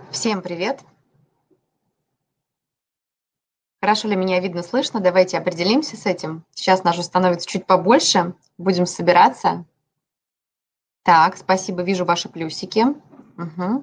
Всем привет! Хорошо ли меня видно, слышно? Давайте определимся с этим. Сейчас нас уже становится чуть побольше. Будем собираться. Так, спасибо, вижу ваши плюсики. Мгм.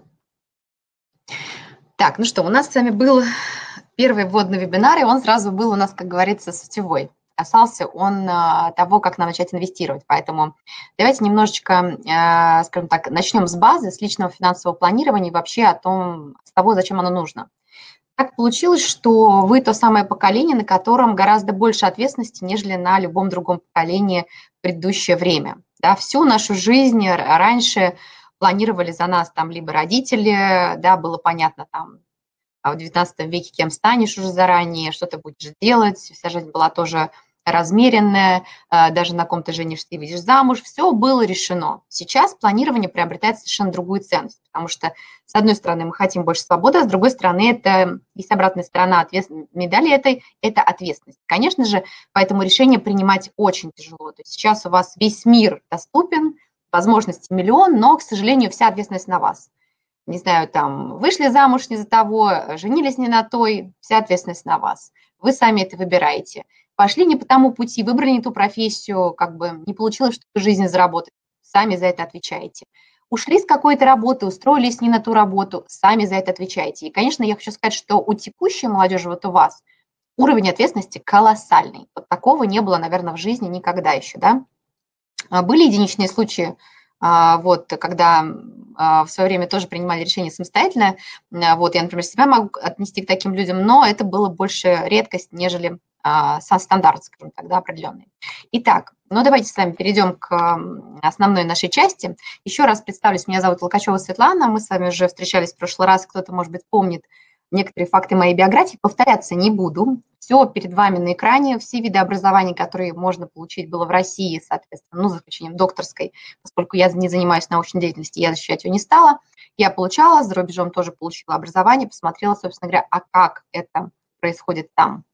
Так, ну что, у нас с вами был первый вводный вебинар, и он сразу был у нас, как говорится, сутевой. Касался он того, как нам начать инвестировать. Поэтому давайте немножечко, скажем так, начнем с базы, с личного финансового планирования и вообще с того, зачем оно нужно. Так получилось, что вы то самое поколение, на котором гораздо больше ответственности, нежели на любом другом поколении в предыдущее время. Да, всю нашу жизнь раньше планировали за нас там либо родители, да, было понятно там в XIX веке кем станешь уже заранее, что ты будешь делать, вся жизнь была тоже размеренная, даже на ком ты женишься и выйдешь замуж, все было решено. Сейчас планирование приобретает совершенно другую ценность, потому что, с одной стороны, мы хотим больше свободы, а с другой стороны, это есть обратная сторона медали этой, это ответственность. Конечно же, поэтому решение принимать очень тяжело. То есть сейчас у вас весь мир доступен, возможностей миллион, но, к сожалению, вся ответственность на вас. Не знаю, там, вышли замуж не за того, женились не на той, вся ответственность на вас. Вы сами это выбираете. Пошли не по тому пути, выбрали не ту профессию, как бы не получилось, что в жизни заработать, сами за это отвечаете. Ушли с какой-то работы, устроились не на ту работу, сами за это отвечаете. И, конечно, я хочу сказать, что у текущей молодежи, вот у вас, уровень ответственности колоссальный. Вот такого не было, наверное, в жизни никогда еще, да? Были единичные случаи, вот, когда в свое время тоже принимали решения самостоятельно. Вот, я, например, себя могу отнести к таким людям, но это было больше редкость, нежели сам стандарт, скажем так, да, определенный. Итак, ну давайте с вами перейдем к основной нашей части. Еще раз представлюсь, меня зовут Локачева Светлана, мы с вами уже встречались в прошлый раз, кто-то, может быть, помнит некоторые факты моей биографии, повторяться не буду. Все перед вами на экране, все виды образования, которые можно получить было в России, соответственно, ну, за исключением докторской, поскольку я не занимаюсь научной деятельностью, я защищать ее не стала. Я получала, за рубежом тоже получила образование, посмотрела, собственно говоря, а как это происходит там.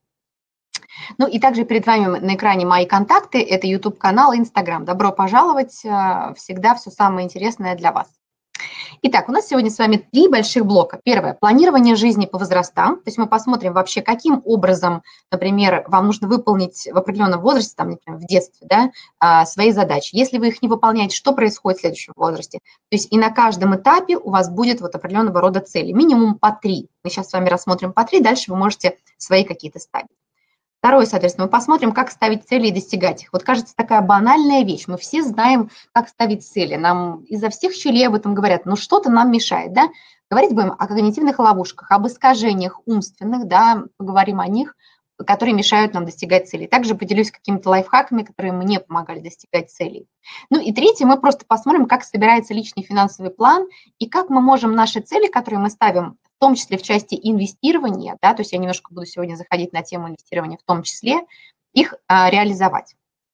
Ну и также перед вами на экране мои контакты, это YouTube-канал и Instagram. Добро пожаловать, всегда все самое интересное для вас. Итак, у нас сегодня с вами 3 больших блока. Первое – планирование жизни по возрастам. То есть мы посмотрим вообще, каким образом, например, вам нужно выполнить в определенном возрасте, там, например, в детстве, да, свои задачи. Если вы их не выполняете, что происходит в следующем возрасте? То есть и на каждом этапе у вас будет вот определенного рода цели, минимум по 3. Мы сейчас с вами рассмотрим по 3, дальше вы можете свои какие-то ставить. Второе, соответственно, мы посмотрим, как ставить цели и достигать их. Вот кажется, такая банальная вещь. Мы все знаем, как ставить цели. Нам изо всех щелей об этом говорят, но что-то нам мешает, да? Говорить будем о когнитивных ловушках, об искажениях умственных, да, поговорим о них, которые мешают нам достигать целей. Также поделюсь какими-то лайфхаками, которые мне помогали достигать целей. Ну и третье, мы просто посмотрим, как собирается личный финансовый план и как мы можем наши цели, которые мы ставим, в том числе в части инвестирования, да, то есть я немножко буду сегодня заходить на тему инвестирования в том числе, их реализовать.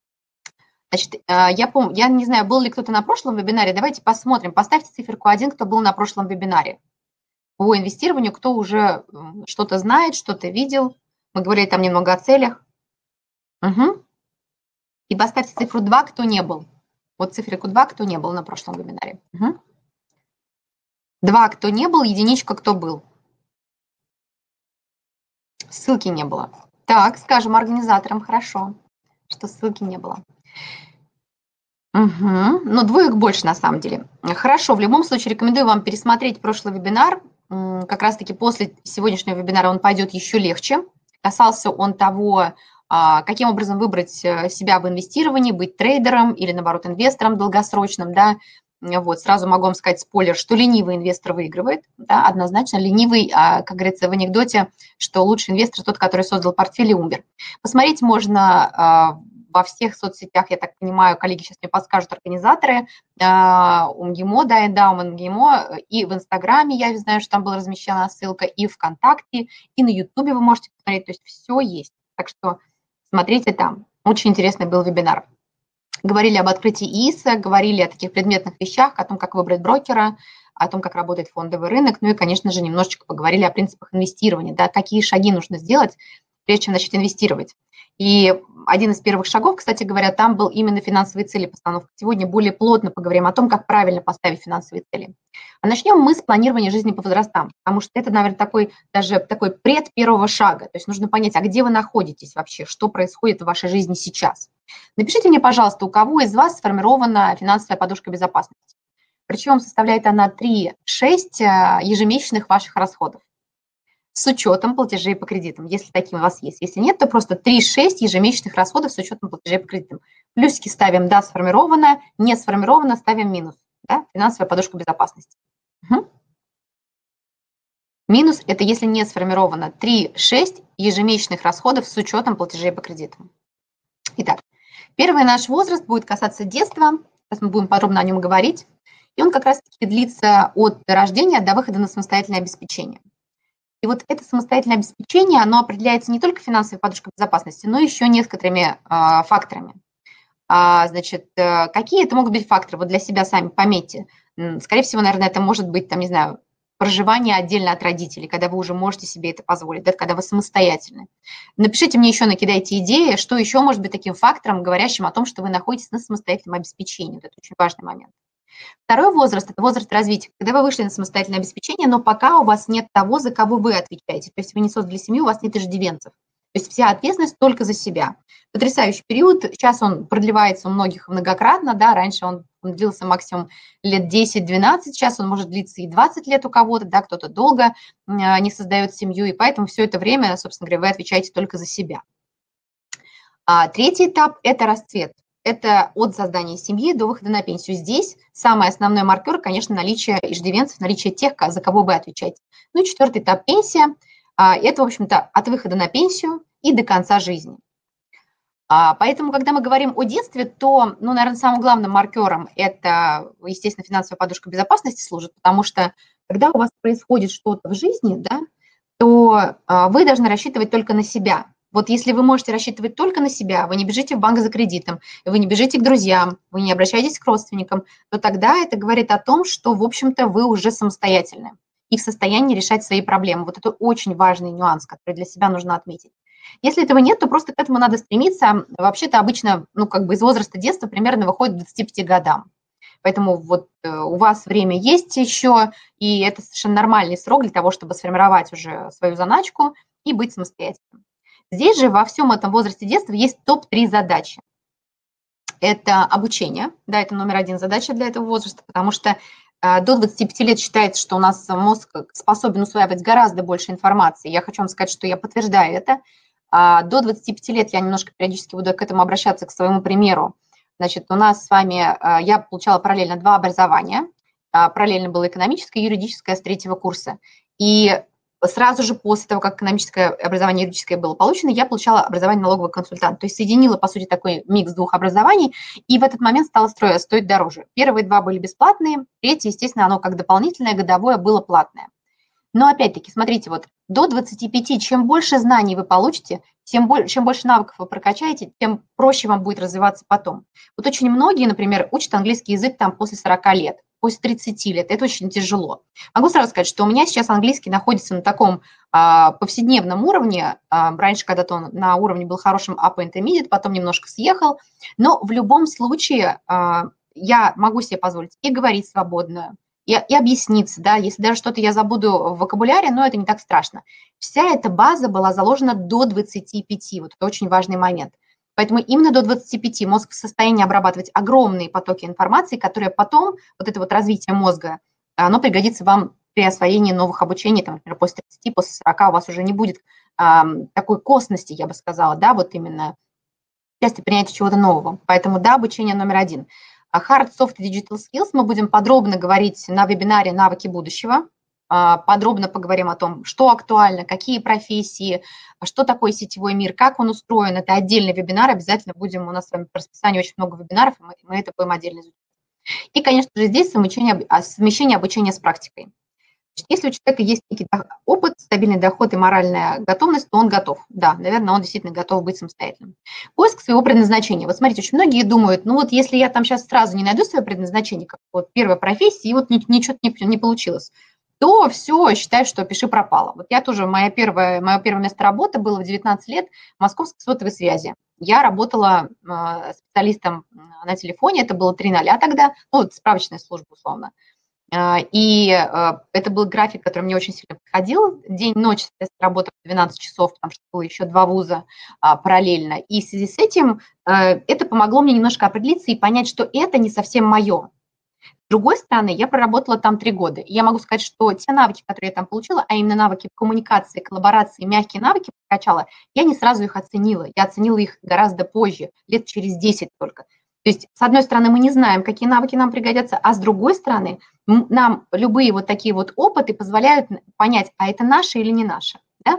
Значит, я не знаю, был ли кто-то на прошлом вебинаре, давайте посмотрим, поставьте циферку 1, кто был на прошлом вебинаре. По инвестированию, кто уже что-то знает, что-то видел, мы говорили там немного о целях. Угу. И поставьте цифру 2, кто не был. Вот циферку 2, кто не был на прошлом вебинаре. Угу. 2, кто не был, единичка, кто был. Ссылки не было. Так, скажем организаторам, хорошо, что ссылки не было. Угу. Ну, 2 больше на самом деле. Хорошо, в любом случае рекомендую вам пересмотреть прошлый вебинар. Как раз-таки после сегодняшнего вебинара он пойдет еще легче. Касался он того, каким образом выбрать себя в инвестировании, быть трейдером или, наоборот, инвестором долгосрочным, да. Вот, сразу могу вам сказать спойлер, что ленивый инвестор выигрывает, да, однозначно. Ленивый, как говорится в анекдоте, что лучший инвестор тот, который создал портфель и умер. Посмотреть можно во всех соцсетях, я так понимаю, коллеги сейчас мне подскажут, организаторы, УМГИМО, да, Эндаумент МГИМО, и в Инстаграме, я знаю, что там была размещена ссылка, и ВКонтакте, и на Ютубе вы можете посмотреть, то есть все есть. Так что смотрите там. Очень интересный был вебинар. Говорили об открытии ИИСа, говорили о таких предметных вещах, о том, как выбрать брокера, о том, как работает фондовый рынок, ну и, конечно же, немножечко поговорили о принципах инвестирования, да, какие шаги нужно сделать, прежде чем начать инвестировать. И один из первых шагов, кстати говоря, там был именно финансовые цели постановка. Сегодня более плотно поговорим о том, как правильно поставить финансовые цели. А начнем мы с планирования жизни по возрастам, потому что это, наверное, такой пред первого шага. То есть нужно понять, а где вы находитесь вообще, что происходит в вашей жизни сейчас. Напишите мне, пожалуйста, у кого из вас сформирована финансовая подушка безопасности. Причем составляет она 3-6 ежемесячных ваших расходов с учетом платежей по кредитам, если такие у вас есть. Если нет, то просто 3-6 ежемесячных расходов с учетом платежей по кредитам. Плюсики ставим «да», сформировано, не сформировано, ставим минус. Да? Финансовая подушка безопасности. Угу. Минус – это если не сформировано 3-6 ежемесячных расходов с учетом платежей по кредитам. Итак, первый наш возраст будет касаться детства. Сейчас мы будем подробно о нем говорить. И он как раз-таки длится от рождения до выхода на самостоятельное обеспечение. И вот это самостоятельное обеспечение, оно определяется не только финансовой подушкой безопасности, но еще некоторыми факторами. Значит, какие это могут быть факторы? Вот для себя сами пометьте. Скорее всего, наверное, это может быть, там, не знаю, проживание отдельно от родителей, когда вы уже можете себе это позволить, да, когда вы самостоятельны. Напишите мне еще, накидайте идеи, что еще может быть таким фактором, говорящим о том, что вы находитесь на самостоятельном обеспечении. Вот это очень важный момент. Второй возраст – это возраст развития, когда вы вышли на самостоятельное обеспечение, но пока у вас нет того, за кого вы отвечаете. То есть вы не создали семью, у вас нет иждивенцев. То есть вся ответственность только за себя. Потрясающий период. Сейчас он продлевается у многих многократно. Да? Раньше он длился максимум лет 10-12, сейчас он может длиться и 20 лет у кого-то, да? Кто-то долго не создает семью, и поэтому все это время, собственно говоря, вы отвечаете только за себя. Третий этап – это расцвет. Это от создания семьи до выхода на пенсию. Здесь самый основной маркер, конечно, наличие иждивенцев, наличие тех, за кого вы отвечаете. Ну и четвертый этап – пенсия. Это, в общем-то, от выхода на пенсию и до конца жизни. Поэтому, когда мы говорим о детстве, то, ну, наверное, самым главным маркером это, естественно, финансовая подушка безопасности служит, потому что когда у вас происходит что-то в жизни, да, то вы должны рассчитывать только на себя. Вот если вы можете рассчитывать только на себя, вы не бежите в банк за кредитом, вы не бежите к друзьям, вы не обращаетесь к родственникам, то тогда это говорит о том, что, в общем-то, вы уже самостоятельны и в состоянии решать свои проблемы. Вот это очень важный нюанс, который для себя нужно отметить. Если этого нет, то просто к этому надо стремиться. Вообще-то обычно, ну, как бы из возраста детства примерно выходит к 25 годам. Поэтому вот у вас время есть еще, и это совершенно нормальный срок для того, чтобы сформировать уже свою заначку и быть самостоятельным. Здесь же во всем этом возрасте детства есть топ-3 задачи. Это обучение, да, это номер один задача для этого возраста, потому что до 25 лет считается, что у нас мозг способен усваивать гораздо больше информации. Я хочу вам сказать, что я подтверждаю это. До 25 лет я немножко периодически буду к этому обращаться, к своему примеру. Значит, у нас с вами, я получала параллельно 2 образования. Параллельно было экономическое и юридическое с 3-го курса. И сразу же после того, как экономическое образование и юридическое было получено, я получала образование налогового консультанта. То есть соединила, по сути, такой микс 2 образований, и в этот момент стало стоить дороже. Первые 2 были бесплатные, 3-е, естественно, оно как дополнительное, годовое было платное. Но опять-таки, смотрите, вот до 25, чем больше знаний вы получите, чем больше навыков вы прокачаете, тем проще вам будет развиваться потом. Вот очень многие, например, учат английский язык там после 40 лет, после 30 лет. Это очень тяжело. Могу сразу сказать, что у меня сейчас английский находится на таком повседневном уровне. Раньше когда-то он на уровне был хорошим upper intermediate, потом немножко съехал. Но в любом случае я могу себе позволить и говорить свободно, и объясниться, да, если даже что-то я забуду в вокабуляре, но это не так страшно. Вся эта база была заложена до 25, вот это очень важный момент. Поэтому именно до 25 мозг в состоянии обрабатывать огромные потоки информации, которые потом, вот это вот развитие мозга, оно пригодится вам при освоении новых обучений, там, например, после 30, после 40 у вас уже не будет такой косности, я бы сказала, да, вот именно части принятия чего-то нового. Поэтому, да, обучение номер 1. Hard, soft и digital skills мы будем подробно говорить на вебинаре «Навыки будущего». Подробно поговорим о том, что актуально, какие профессии, что такое сетевой мир, как он устроен. Это отдельный вебинар, обязательно будем, у нас с вами по расписанию очень много вебинаров, и мы это будем отдельно изучать. И, конечно же, здесь совмещение обучения с практикой. Если у человека есть некий опыт, стабильный доход и моральная готовность, то он готов. Да, наверное, он действительно готов быть самостоятельным. Поиск своего предназначения. Вот смотрите, очень многие думают, ну вот если я там сейчас сразу не найду свое предназначение, как вот первая профессия, и вот ничего не получилось. то все, считай, что пиши пропало. Вот я тоже, мое первое место работы было в 19 лет в московской сотовой связи. Я работала специалистом на телефоне, это было 3:00 тогда, ну, справочная служба условно. И это был график, который мне очень сильно подходил. День-ночь, соответственно, работа в 12 часов, потому что было еще 2 вуза параллельно. И в связи с этим это помогло мне немножко определиться и понять, что это не совсем мое. С другой стороны, я проработала там 3 года. И я могу сказать, что те навыки, которые я там получила, а именно навыки коммуникации, коллаборации, мягкие навыки прокачала, я не сразу их оценила. Я оценила их гораздо позже, лет через 10 только. То есть, с одной стороны, мы не знаем, какие навыки нам пригодятся, а с другой стороны, нам любые вот такие вот опыты позволяют понять, а это наше или не наше. Да?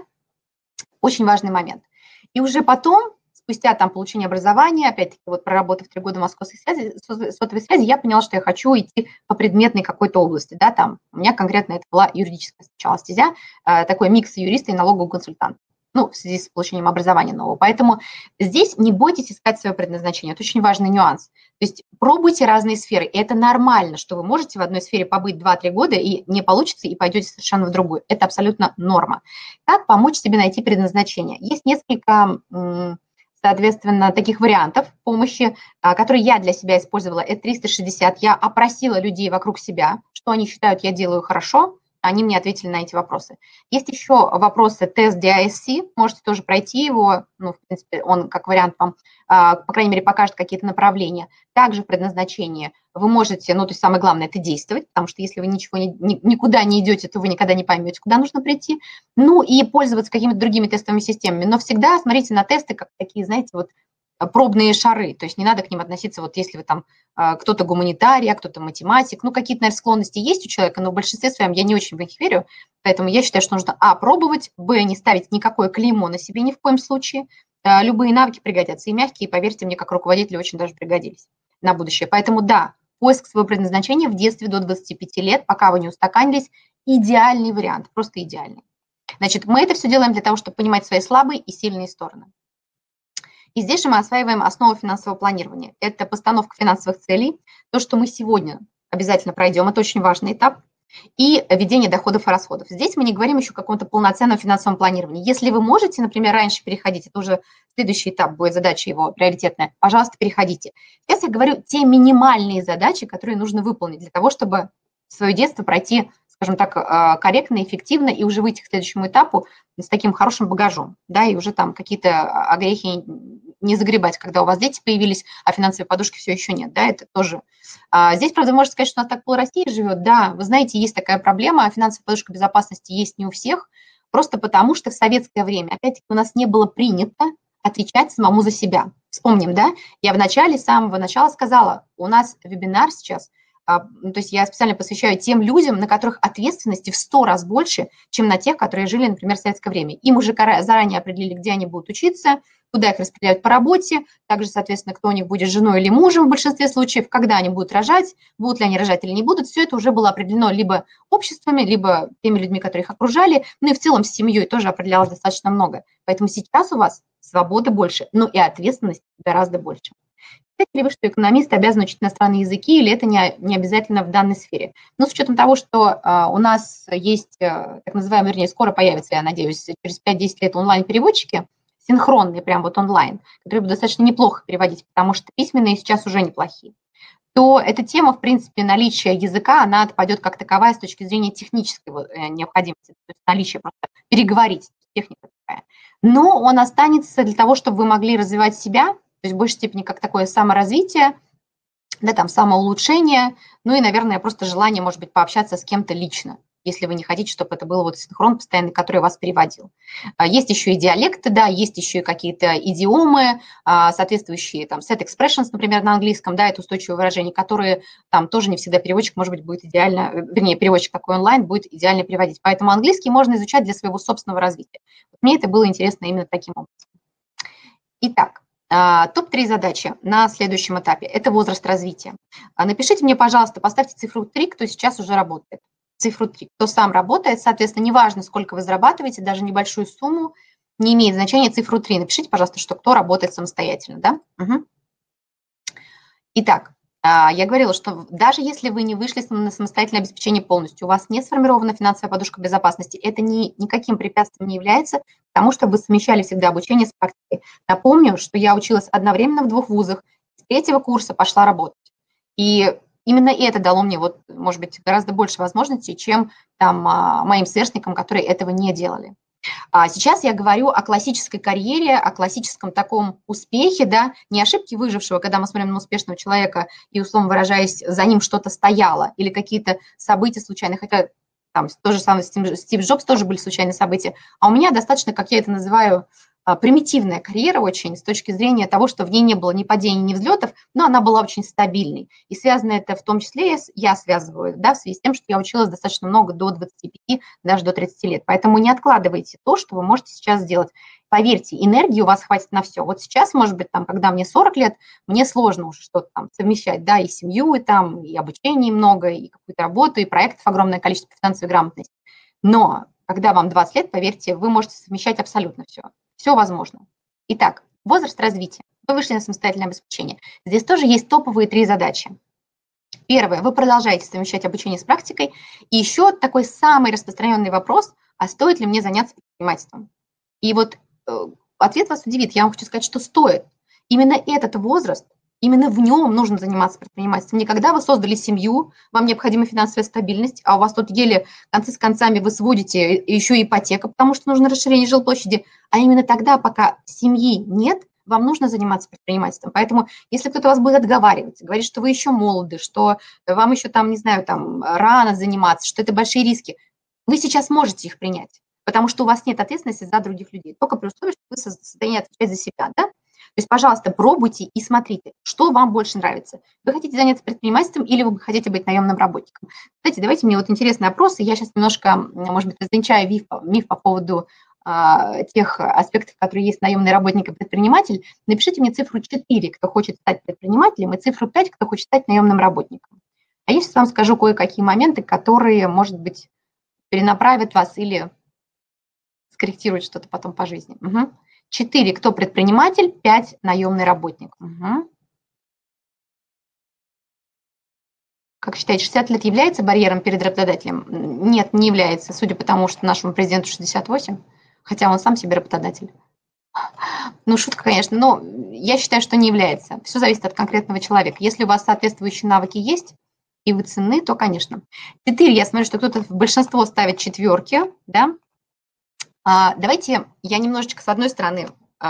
Очень важный момент. И уже потом, спустя там получение образования, опять-таки вот проработав 3 года в московской сотовой связи, я поняла, что я хочу идти по предметной какой-то области. Да, там у меня конкретно это была юридическая сначала стезя, такой микс юриста и налогового консультанта. Ну, в связи с получением образования нового. Поэтому здесь не бойтесь искать свое предназначение. Это очень важный нюанс. То есть пробуйте разные сферы. И это нормально, что вы можете в одной сфере побыть 2-3 года и не получится, и пойдете совершенно в другую. Это абсолютно норма. Как помочь себе найти предназначение? Есть несколько, соответственно, таких вариантов помощи, которые я для себя использовала. Это 360. Я опросила людей вокруг себя, что они считают, я делаю хорошо. Они мне ответили на эти вопросы. Есть еще вопросы тест DISC, можете тоже пройти его, ну, в принципе, он как вариант вам, по крайней мере, покажет какие-то направления. Также предназначение вы можете, ну, то есть самое главное – это действовать, потому что если вы никуда не идете, то вы никогда не поймете, куда нужно прийти. Ну, и пользоваться какими-то другими тестовыми системами. Но всегда смотрите на тесты как такие, знаете, вот пробные шары, то есть не надо к ним относиться, вот если вы там кто-то гуманитарий, а кто-то математик, ну какие-то, наверное, склонности есть у человека, но в большинстве своем я не очень в них верю, поэтому я считаю, что нужно, пробовать, не ставить никакое клеймо на себе ни в коем случае, любые навыки пригодятся, и мягкие, поверьте мне, как руководители очень даже пригодились на будущее, поэтому да, поиск своего предназначения в детстве до 25 лет, пока вы не устаканились, идеальный вариант, просто идеальный. Значит, мы это все делаем для того, чтобы понимать свои слабые и сильные стороны. И здесь же мы осваиваем основу финансового планирования. Это постановка финансовых целей, то, что мы сегодня обязательно пройдем, это очень важный этап, и ведение доходов и расходов. Здесь мы не говорим еще о каком-то полноценном финансовом планировании. Если вы можете, например, раньше переходить, это уже следующий этап будет, задача его приоритетная, пожалуйста, переходите. Сейчас я говорю те минимальные задачи, которые нужно выполнить для того, чтобы свое детство пройти, скажем так, корректно, эффективно и уже выйти к следующему этапу с таким хорошим багажом, да, и уже там какие-то огрехи не загребать, когда у вас дети появились, а финансовой подушки все еще нет, да, это тоже. Здесь, правда, можно сказать, что у нас так пол России живет, да, вы знаете, есть такая проблема, финансовая подушка безопасности есть не у всех, просто потому что в советское время, опять-таки, у нас не было принято отвечать самому за себя. Вспомним, да, я с самого начала сказала, у нас вебинар сейчас, то есть я специально посвящаю тем людям, на которых ответственности в 100 раз больше, чем на тех, которые жили, например, в советское время. Им уже заранее определили, где они будут учиться, куда их распределяют по работе, также, соответственно, кто у них будет женой или мужем в большинстве случаев, когда они будут рожать, будут ли они рожать или не будут. Все это уже было определено либо обществами, либо теми людьми, которые их окружали, ну и в целом с семьей тоже определялось достаточно много. Поэтому сейчас у вас свободы больше, но и ответственность гораздо больше. Считаете ли вы, что экономисты обязаны учить иностранные языки, или это не обязательно в данной сфере? Ну, с учетом того, что у нас есть, так называемые, вернее, скоро появятся, я надеюсь, через 5-10 лет онлайн-переводчики, синхронные, прям вот онлайн, которые будут достаточно неплохо переводить, потому что письменные сейчас уже неплохие, то эта тема, в принципе, наличия языка, она отпадет как таковая с точки зрения технической необходимости, то есть наличие просто переговорить, техника такая. Но он останется для того, чтобы вы могли развивать себя, то есть в большей степени как такое саморазвитие, да, там, самоулучшение, ну и, наверное, просто желание, может быть, пообщаться с кем-то лично, если вы не хотите, чтобы это был вот синхрон постоянный, который вас переводил. Есть еще и диалекты, да, есть еще и какие-то идиомы, соответствующие, там, set expressions, например, на английском, да, это устойчивые выражения, которые там тоже не всегда переводчик, может быть, будет идеально, вернее, переводчик такой онлайн будет идеально переводить. Поэтому английский можно изучать для своего собственного развития. Мне это было интересно именно таким образом. Итак, топ-3 задачи на следующем этапе – это возраст развития. Напишите мне, пожалуйста, поставьте цифру 3, кто сейчас уже работает. Цифру 3, кто сам работает, соответственно, неважно, сколько вы зарабатываете, даже небольшую сумму, не имеет значения цифру 3. Напишите, пожалуйста, что кто работает самостоятельно. Да? Угу. Итак, Я говорила, что даже если вы не вышли на самостоятельное обеспечение полностью, у вас не сформирована финансовая подушка безопасности, это никаким препятствием не является, потому что вы совмещали всегда обучение с практикой. Напомню, что я училась одновременно в 2 вузах, с 3-го курса пошла работать. И именно это дало мне, вот, может быть, гораздо больше возможностей, чем там моим сверстникам, которые этого не делали. А сейчас я говорю о классической карьере, о классическом таком успехе, да, не ошибке выжившего, когда мы смотрим на успешного человека и, условно выражаясь, за ним что-то стояло или какие-то события случайные, хотя там то же самое Стив Джобс тоже были случайные события, а у меня достаточно, как я это называю, примитивная карьера очень с точки зрения того, что в ней не было ни падений, ни взлетов, но она была очень стабильной. И связано это в том числе, я связываю, да, в связи с тем, что я училась достаточно много, до 25, даже до 30 лет. Поэтому не откладывайте то, что вы можете сейчас сделать. Поверьте, энергии у вас хватит на все. Вот сейчас, может быть, там, когда мне 40 лет, мне сложно уже что-то там совмещать, да, и семью, и там, и обучение много, и какую-то работу, и проектов огромное количество финансовой грамотности. Но когда вам 20 лет, поверьте, вы можете совмещать абсолютно все. Все возможно. Итак, возраст развития. Вы вышли на самостоятельное обеспечение. Здесь тоже есть топовые 3 задачи. Первое, вы продолжаете совмещать обучение с практикой. И еще такой самый распространенный вопрос, а стоит ли мне заняться предпринимательством? И вот ответ вас удивит. Я вам хочу сказать, что стоит. Именно этот возраст, именно в нем нужно заниматься предпринимательством. Не когда вы создали семью, вам необходима финансовая стабильность, а у вас тут еле концы с концами вы сводите еще и ипотека, потому что нужно расширение жилплощади, а именно тогда, пока семьи нет, вам нужно заниматься предпринимательством. Поэтому если кто-то вас будет отговаривать, говорить, что вы еще молоды, что вам еще там, не знаю, там рано заниматься, что это большие риски, вы сейчас можете их принять, потому что у вас нет ответственности за других людей, только при условии, что вы в состоянии отвечать за себя, да? То есть, пожалуйста, пробуйте и смотрите, что вам больше нравится. Вы хотите заняться предпринимательством или вы хотите быть наемным работником? Кстати, давайте, мне вот интересный опрос, и я сейчас немножко, может быть, развенчаю миф по поводу тех аспектов, которые есть наемный работник и предприниматель. Напишите мне цифру 4, кто хочет стать предпринимателем, и цифру 5, кто хочет стать наемным работником. А я сейчас вам скажу кое-какие моменты, которые, может быть, перенаправят вас или скорректируют что-то потом по жизни. 4, кто предприниматель, 5, наемный работник. Как считаете, 60 лет является барьером перед работодателем? Нет, не является, судя по тому, что нашему президенту 68, хотя он сам себе работодатель. Ну, шутка, конечно, но я считаю, что не является. Все зависит от конкретного человека. Если у вас соответствующие навыки есть, и вы ценны, то, конечно. 4, я смотрю, что кто-то в большинство ставит 4, да. Давайте я немножечко, с одной стороны,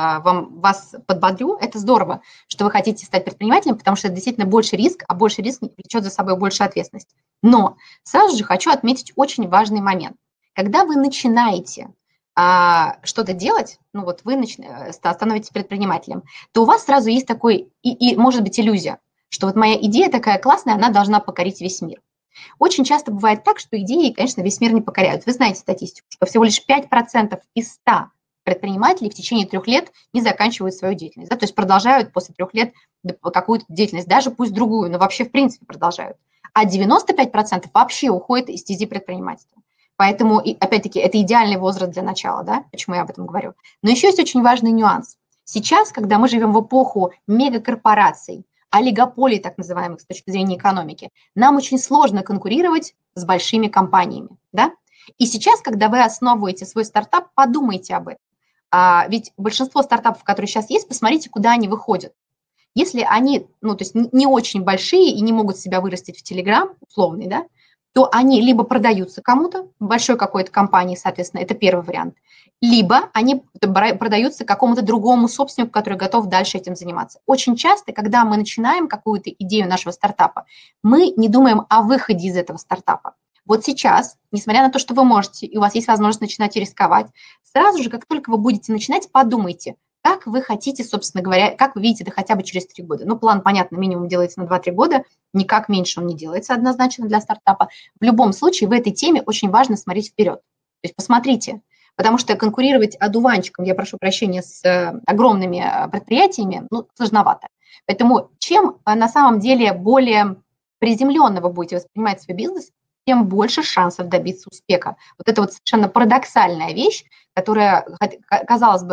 вас подбодрю. Это здорово, что вы хотите стать предпринимателем, потому что это действительно больше риск, а больше риск влечет за собой больше ответственность. Но сразу же хочу отметить очень важный момент. Когда вы начинаете что-то делать, ну вот вы становитесь предпринимателем, то у вас сразу есть такой, и может быть иллюзия, что вот моя идея такая классная, она должна покорить весь мир. Очень часто бывает так, что идеи, конечно, весь мир не покоряют. Вы знаете статистику, что всего лишь 5% из 100 предпринимателей в течение 3 лет не заканчивают свою деятельность, да, то есть продолжают после 3 лет какую-то деятельность, даже пусть другую, но вообще в принципе продолжают. А 95% вообще уходит из стези предпринимательства. Поэтому, опять-таки, это идеальный возраст для начала, да, почему я об этом говорю. Но еще есть очень важный нюанс. Сейчас, когда мы живем в эпоху мегакорпораций, олигополий, так называемых, с точки зрения экономики, нам очень сложно конкурировать с большими компаниями, да. И сейчас, когда вы основываете свой стартап, подумайте об этом. Ведь большинство стартапов, которые сейчас есть, посмотрите, куда они выходят. Если они, ну, то есть не очень большие и не могут себя вырастить в Telegram, условный, да, то они либо продаются кому-то, большой какой-то компании, соответственно, это первый вариант, либо они продаются какому-то другому собственнику, который готов дальше этим заниматься. Очень часто, когда мы начинаем какую-то идею нашего стартапа, мы не думаем о выходе из этого стартапа. Вот сейчас, несмотря на то, что вы можете, и у вас есть возможность начинать рисковать, сразу же, как только вы будете начинать, подумайте, как вы хотите, собственно говоря, как вы видите это хотя бы через 3 года. Ну, план, понятно, минимум делается на 2-3 года, никак меньше он не делается однозначно для стартапа. В любом случае, в этой теме очень важно смотреть вперед. То есть посмотрите, потому что конкурировать одуванчиком, я прошу прощения, с огромными предприятиями, ну, сложновато. Поэтому чем на самом деле более приземленно вы будете воспринимать свой бизнес, тем больше шансов добиться успеха. Вот это вот совершенно парадоксальная вещь, которая, казалось бы,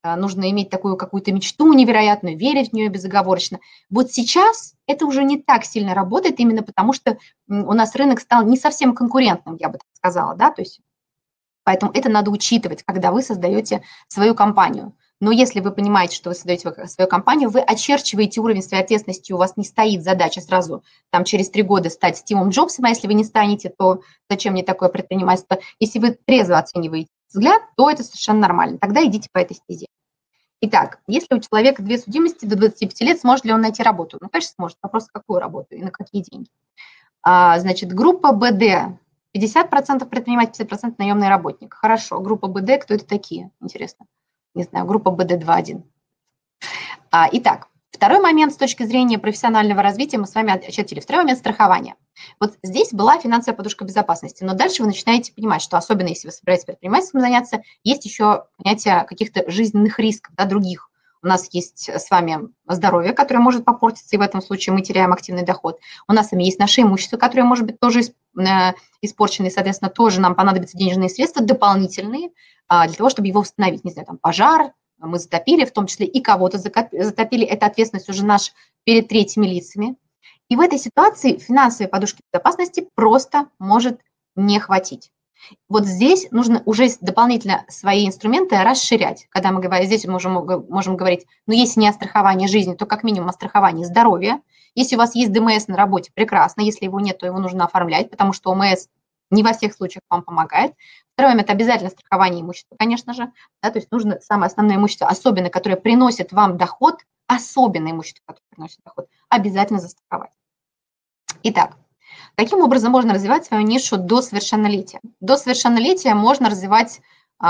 нужно иметь такую какую-то мечту невероятную, верить в нее безоговорочно. Вот сейчас это уже не так сильно работает, именно потому что у нас рынок стал не совсем конкурентным, я бы так сказала, да, то есть поэтому это надо учитывать, когда вы создаете свою компанию. Но если вы понимаете, что вы создаете свою компанию, вы очерчиваете уровень своей ответственности, у вас не стоит задача сразу там, через 3 года стать Стивом Джобсом, а если вы не станете, то зачем мне такое предпринимательство? Если вы трезво оцениваете взгляд, то это совершенно нормально. Тогда идите по этой стезе. Итак, если у человека 2 судимости до 25 лет, сможет ли он найти работу? Ну, конечно, сможет. Вопрос, какую работу и на какие деньги. Значит, группа БД. 50% предприниматель, 50% наемный работник. Хорошо. Группа БД, кто это такие? Интересно. Не знаю, группа БД 2.1. Итак, второй момент с точки зрения профессионального развития мы с вами очертили. Второй момент – страхование. Вот здесь была финансовая подушка безопасности, но дальше вы начинаете понимать, что особенно если вы собираетесь предпринимательством заняться, есть еще понятие каких-то жизненных рисков, да, других. У нас есть с вами здоровье, которое может попортиться, и в этом случае мы теряем активный доход. У нас с вами есть наше имущество, которое может быть тоже испорчено, и, соответственно, тоже нам понадобятся денежные средства дополнительные для того, чтобы его восстановить. Не знаю, там пожар, мы затопили, в том числе и кого-то затопили. Это ответственность уже наша перед третьими лицами. И в этой ситуации финансовой подушки безопасности просто может не хватить. Вот здесь нужно уже дополнительно свои инструменты расширять. Когда мы говорим, здесь мы можем говорить, ну, если не о страховании жизни, то как минимум о страховании здоровья. Если у вас есть ДМС на работе, прекрасно. Если его нет, то его нужно оформлять, потому что ОМС не во всех случаях вам помогает. Второй момент – обязательно страхование имущества, конечно же. Да, то есть нужно самое основное имущество, особенно, которое приносит вам доход, особенное имущество, которое приносит доход, обязательно застраховать. Итак, каким образом можно развивать свою нишу до совершеннолетия? До совершеннолетия можно развивать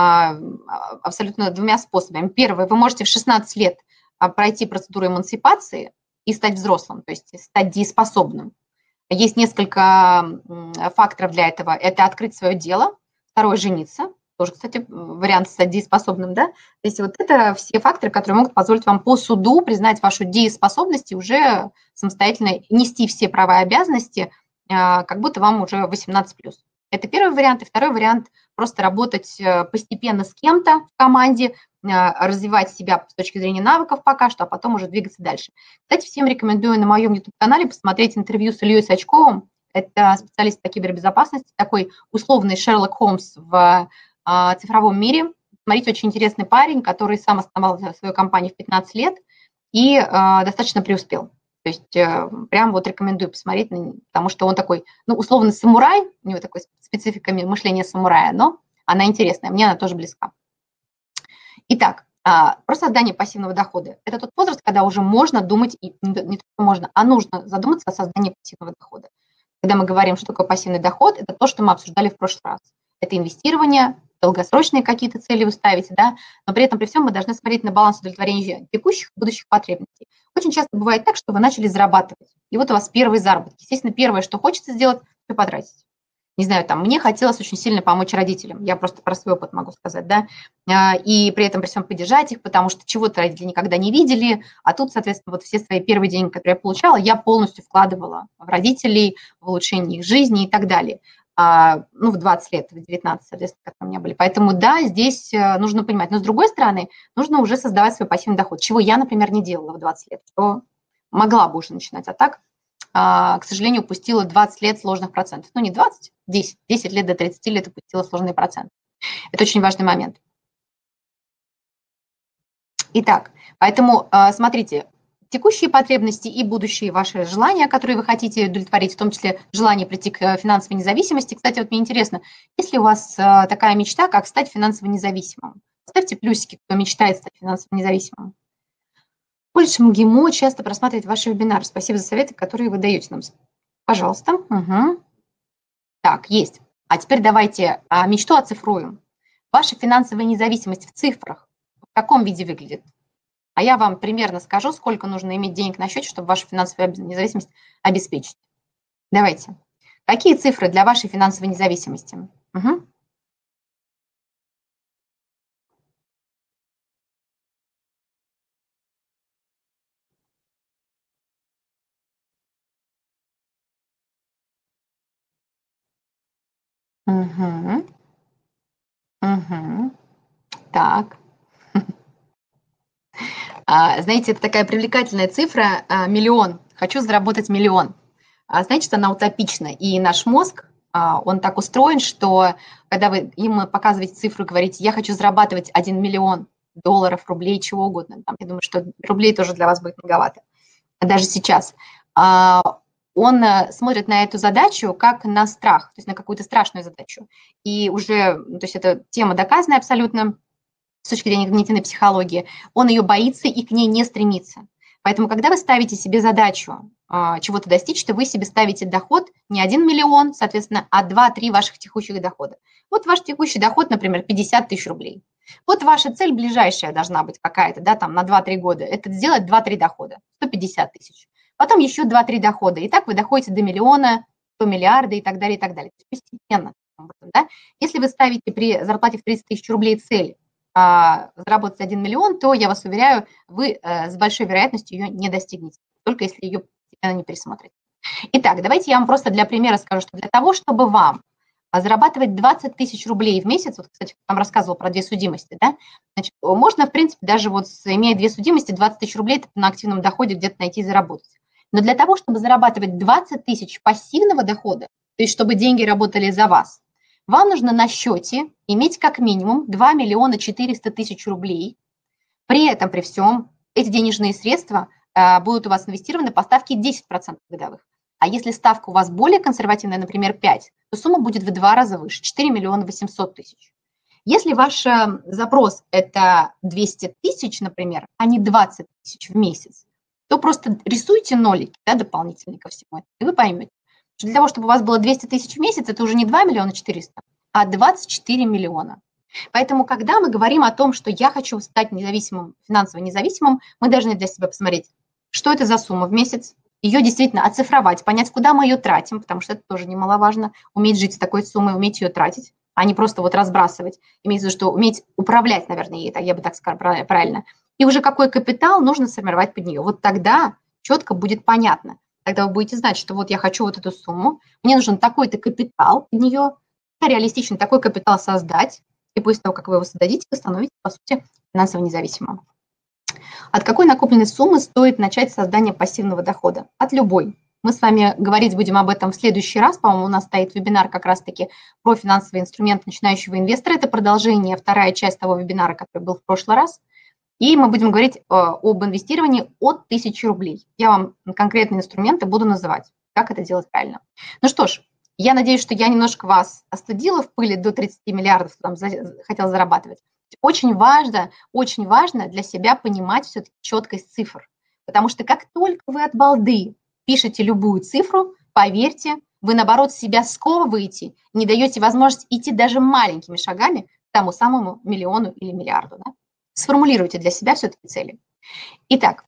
абсолютно двумя способами. Первый, вы можете в 16 лет пройти процедуру эмансипации и стать взрослым, то есть стать дееспособным. Есть несколько факторов для этого. Это открыть свое дело, второе – жениться. Тоже, кстати, вариант стать дееспособным, да? То есть вот это все факторы, которые могут позволить вам по суду признать вашу дееспособность и уже самостоятельно нести все права и обязанности, как будто вам уже 18+. Это первый вариант. И второй вариант – просто работать постепенно с кем-то в команде, развивать себя с точки зрения навыков пока что, а потом уже двигаться дальше. Кстати, всем рекомендую на моем YouTube-канале посмотреть интервью с Ильей Сачковым. Это специалист по кибербезопасности, такой условный Шерлок Холмс в цифровом мире. Смотрите, очень интересный парень, который сам основал свою компанию в 15 лет и достаточно преуспел. То есть прям вот рекомендую посмотреть, потому что он такой, ну, условно самурай, у него такой специфика мышления самурая, но она интересная, мне она тоже близка. Итак, про создание пассивного дохода. Это тот возраст, когда уже можно думать, и не только можно, а нужно задуматься о создании пассивного дохода. Когда мы говорим, что такое пассивный доход, это то, что мы обсуждали в прошлый раз. Это инвестирование, долгосрочные какие-то цели вы ставите, да, но при этом при всем мы должны смотреть на баланс удовлетворения текущих и будущих потребностей. Очень часто бывает так, что вы начали зарабатывать, и вот у вас первый заработок. Естественно, первое, что хочется сделать, это потратить. Не знаю, там, мне хотелось очень сильно помочь родителям, я просто про свой опыт могу сказать, да, и при этом при всем поддержать их, потому что чего-то родители никогда не видели, а тут, соответственно, вот все свои первые деньги, которые я получала, я полностью вкладывала в родителей, в улучшение их жизни и так далее. Ну, в 20 лет, в 19, соответственно, как у меня были. Поэтому, да, здесь нужно понимать. Но, с другой стороны, нужно уже создавать свой пассивный доход, чего я, например, не делала в 20 лет, что могла бы уже начинать, а так, к сожалению, упустила 20 лет сложных процентов. Ну, не 20, 10 лет до 30 лет упустила сложные проценты. Это очень важный момент. Итак, поэтому смотрите, текущие потребности и будущие ваши желания, которые вы хотите удовлетворить, в том числе желание прийти к финансовой независимости. Кстати, вот мне интересно, есть ли у вас такая мечта, как стать финансово независимым? Ставьте плюсики, кто мечтает стать финансово независимым. Колледж МГИМО часто просматривает ваши вебинары. Спасибо за советы, которые вы даете нам. Пожалуйста. Угу. Так, есть. А теперь давайте мечту оцифруем. Ваша финансовая независимость в цифрах в каком виде выглядит? А я вам примерно скажу, сколько нужно иметь денег на счете, чтобы вашу финансовую независимость обеспечить. Давайте. Какие цифры для вашей финансовой независимости? Угу. Угу. Угу. Так. Знаете, это такая привлекательная цифра, миллион. Хочу заработать миллион. Значит, она утопична. И наш мозг, он так устроен, что когда вы ему показываете цифру и говорите, я хочу зарабатывать 1 миллион долларов, рублей, чего угодно, там, я думаю, что рублей тоже для вас будет многовато, даже сейчас, он смотрит на эту задачу как на страх, то есть на какую-то страшную задачу. И уже, то есть это тема доказанная абсолютно с точки зрения когнитивной психологии, он ее боится и к ней не стремится. Поэтому, когда вы ставите себе задачу чего-то достичь, то вы себе ставите доход не 1 миллион, соответственно, а 2-3 ваших текущих дохода. Вот ваш текущий доход, например, 50 тысяч рублей. Вот ваша цель ближайшая должна быть какая-то, да, там на 2-3 года, это сделать 2-3 дохода, 150 тысяч. Потом еще 2-3 дохода, и так вы доходите до миллиона, до миллиарда и так далее, и так далее. Постепенно. Да? Если вы ставите при зарплате в 30 тысяч рублей цель заработать 1 миллион, то, я вас уверяю, вы с большой вероятностью ее не достигнете, только если ее не пересмотрите. Итак, давайте я вам просто для примера скажу, что для того, чтобы вам зарабатывать 20 тысяч рублей в месяц, вот, кстати, там рассказывал про 2 судимости, да, значит, можно, в принципе, даже вот имея 2 судимости, 20 тысяч рублей на активном доходе где-то найти и заработать. Но для того, чтобы зарабатывать 20 тысяч пассивного дохода, то есть чтобы деньги работали за вас, вам нужно на счете иметь как минимум 2 миллиона 400 тысяч рублей. При этом, при всем, эти денежные средства будут у вас инвестированы по ставке 10% годовых. А если ставка у вас более консервативная, например, 5, то сумма будет в 2 раза выше, 4 миллиона 800 тысяч. Если ваш запрос – это 200 тысяч, например, а не 20 тысяч в месяц, то просто рисуйте нолики, да, дополнительные ко всему, и вы поймете, что для того, чтобы у вас было 200 тысяч в месяц, это уже не 2 миллиона 400, а 24 миллиона. Поэтому, когда мы говорим о том, что я хочу стать независимым, финансово независимым, мы должны для себя посмотреть, что это за сумма в месяц, ее действительно оцифровать, понять, куда мы ее тратим, потому что это тоже немаловажно, уметь жить с такой суммой, уметь ее тратить, а не просто вот разбрасывать, имеется в виду, что уметь управлять, наверное, ей, я бы так сказала правильно, и уже какой капитал нужно сформировать под нее. Вот тогда четко будет понятно, тогда вы будете знать, что вот я хочу вот эту сумму, мне нужен такой-то капитал под нее, реалистично такой капитал создать, и после того, как вы его создадите, вы становитесь, по сути, финансово независимым. От какой накопленной суммы стоит начать создание пассивного дохода? От любой. Мы с вами говорить будем об этом в следующий раз. По-моему, у нас стоит вебинар как раз-таки про финансовый инструмент начинающего инвестора. Это продолжение, вторая часть того вебинара, который был в прошлый раз. И мы будем говорить об инвестировании от 1000 рублей. Я вам конкретные инструменты буду называть, как это делать правильно. Ну что ж, я надеюсь, что я немножко вас остудила в пыли до 30 миллиардов, там, хотела зарабатывать. Очень важно для себя понимать все-таки четкость цифр. Потому что как только вы от балды пишете любую цифру, поверьте, вы, наоборот, себя сковываете, не даете возможность идти даже маленькими шагами к тому самому миллиону или миллиарду. Да? Сформулируйте для себя все-таки цели. Итак,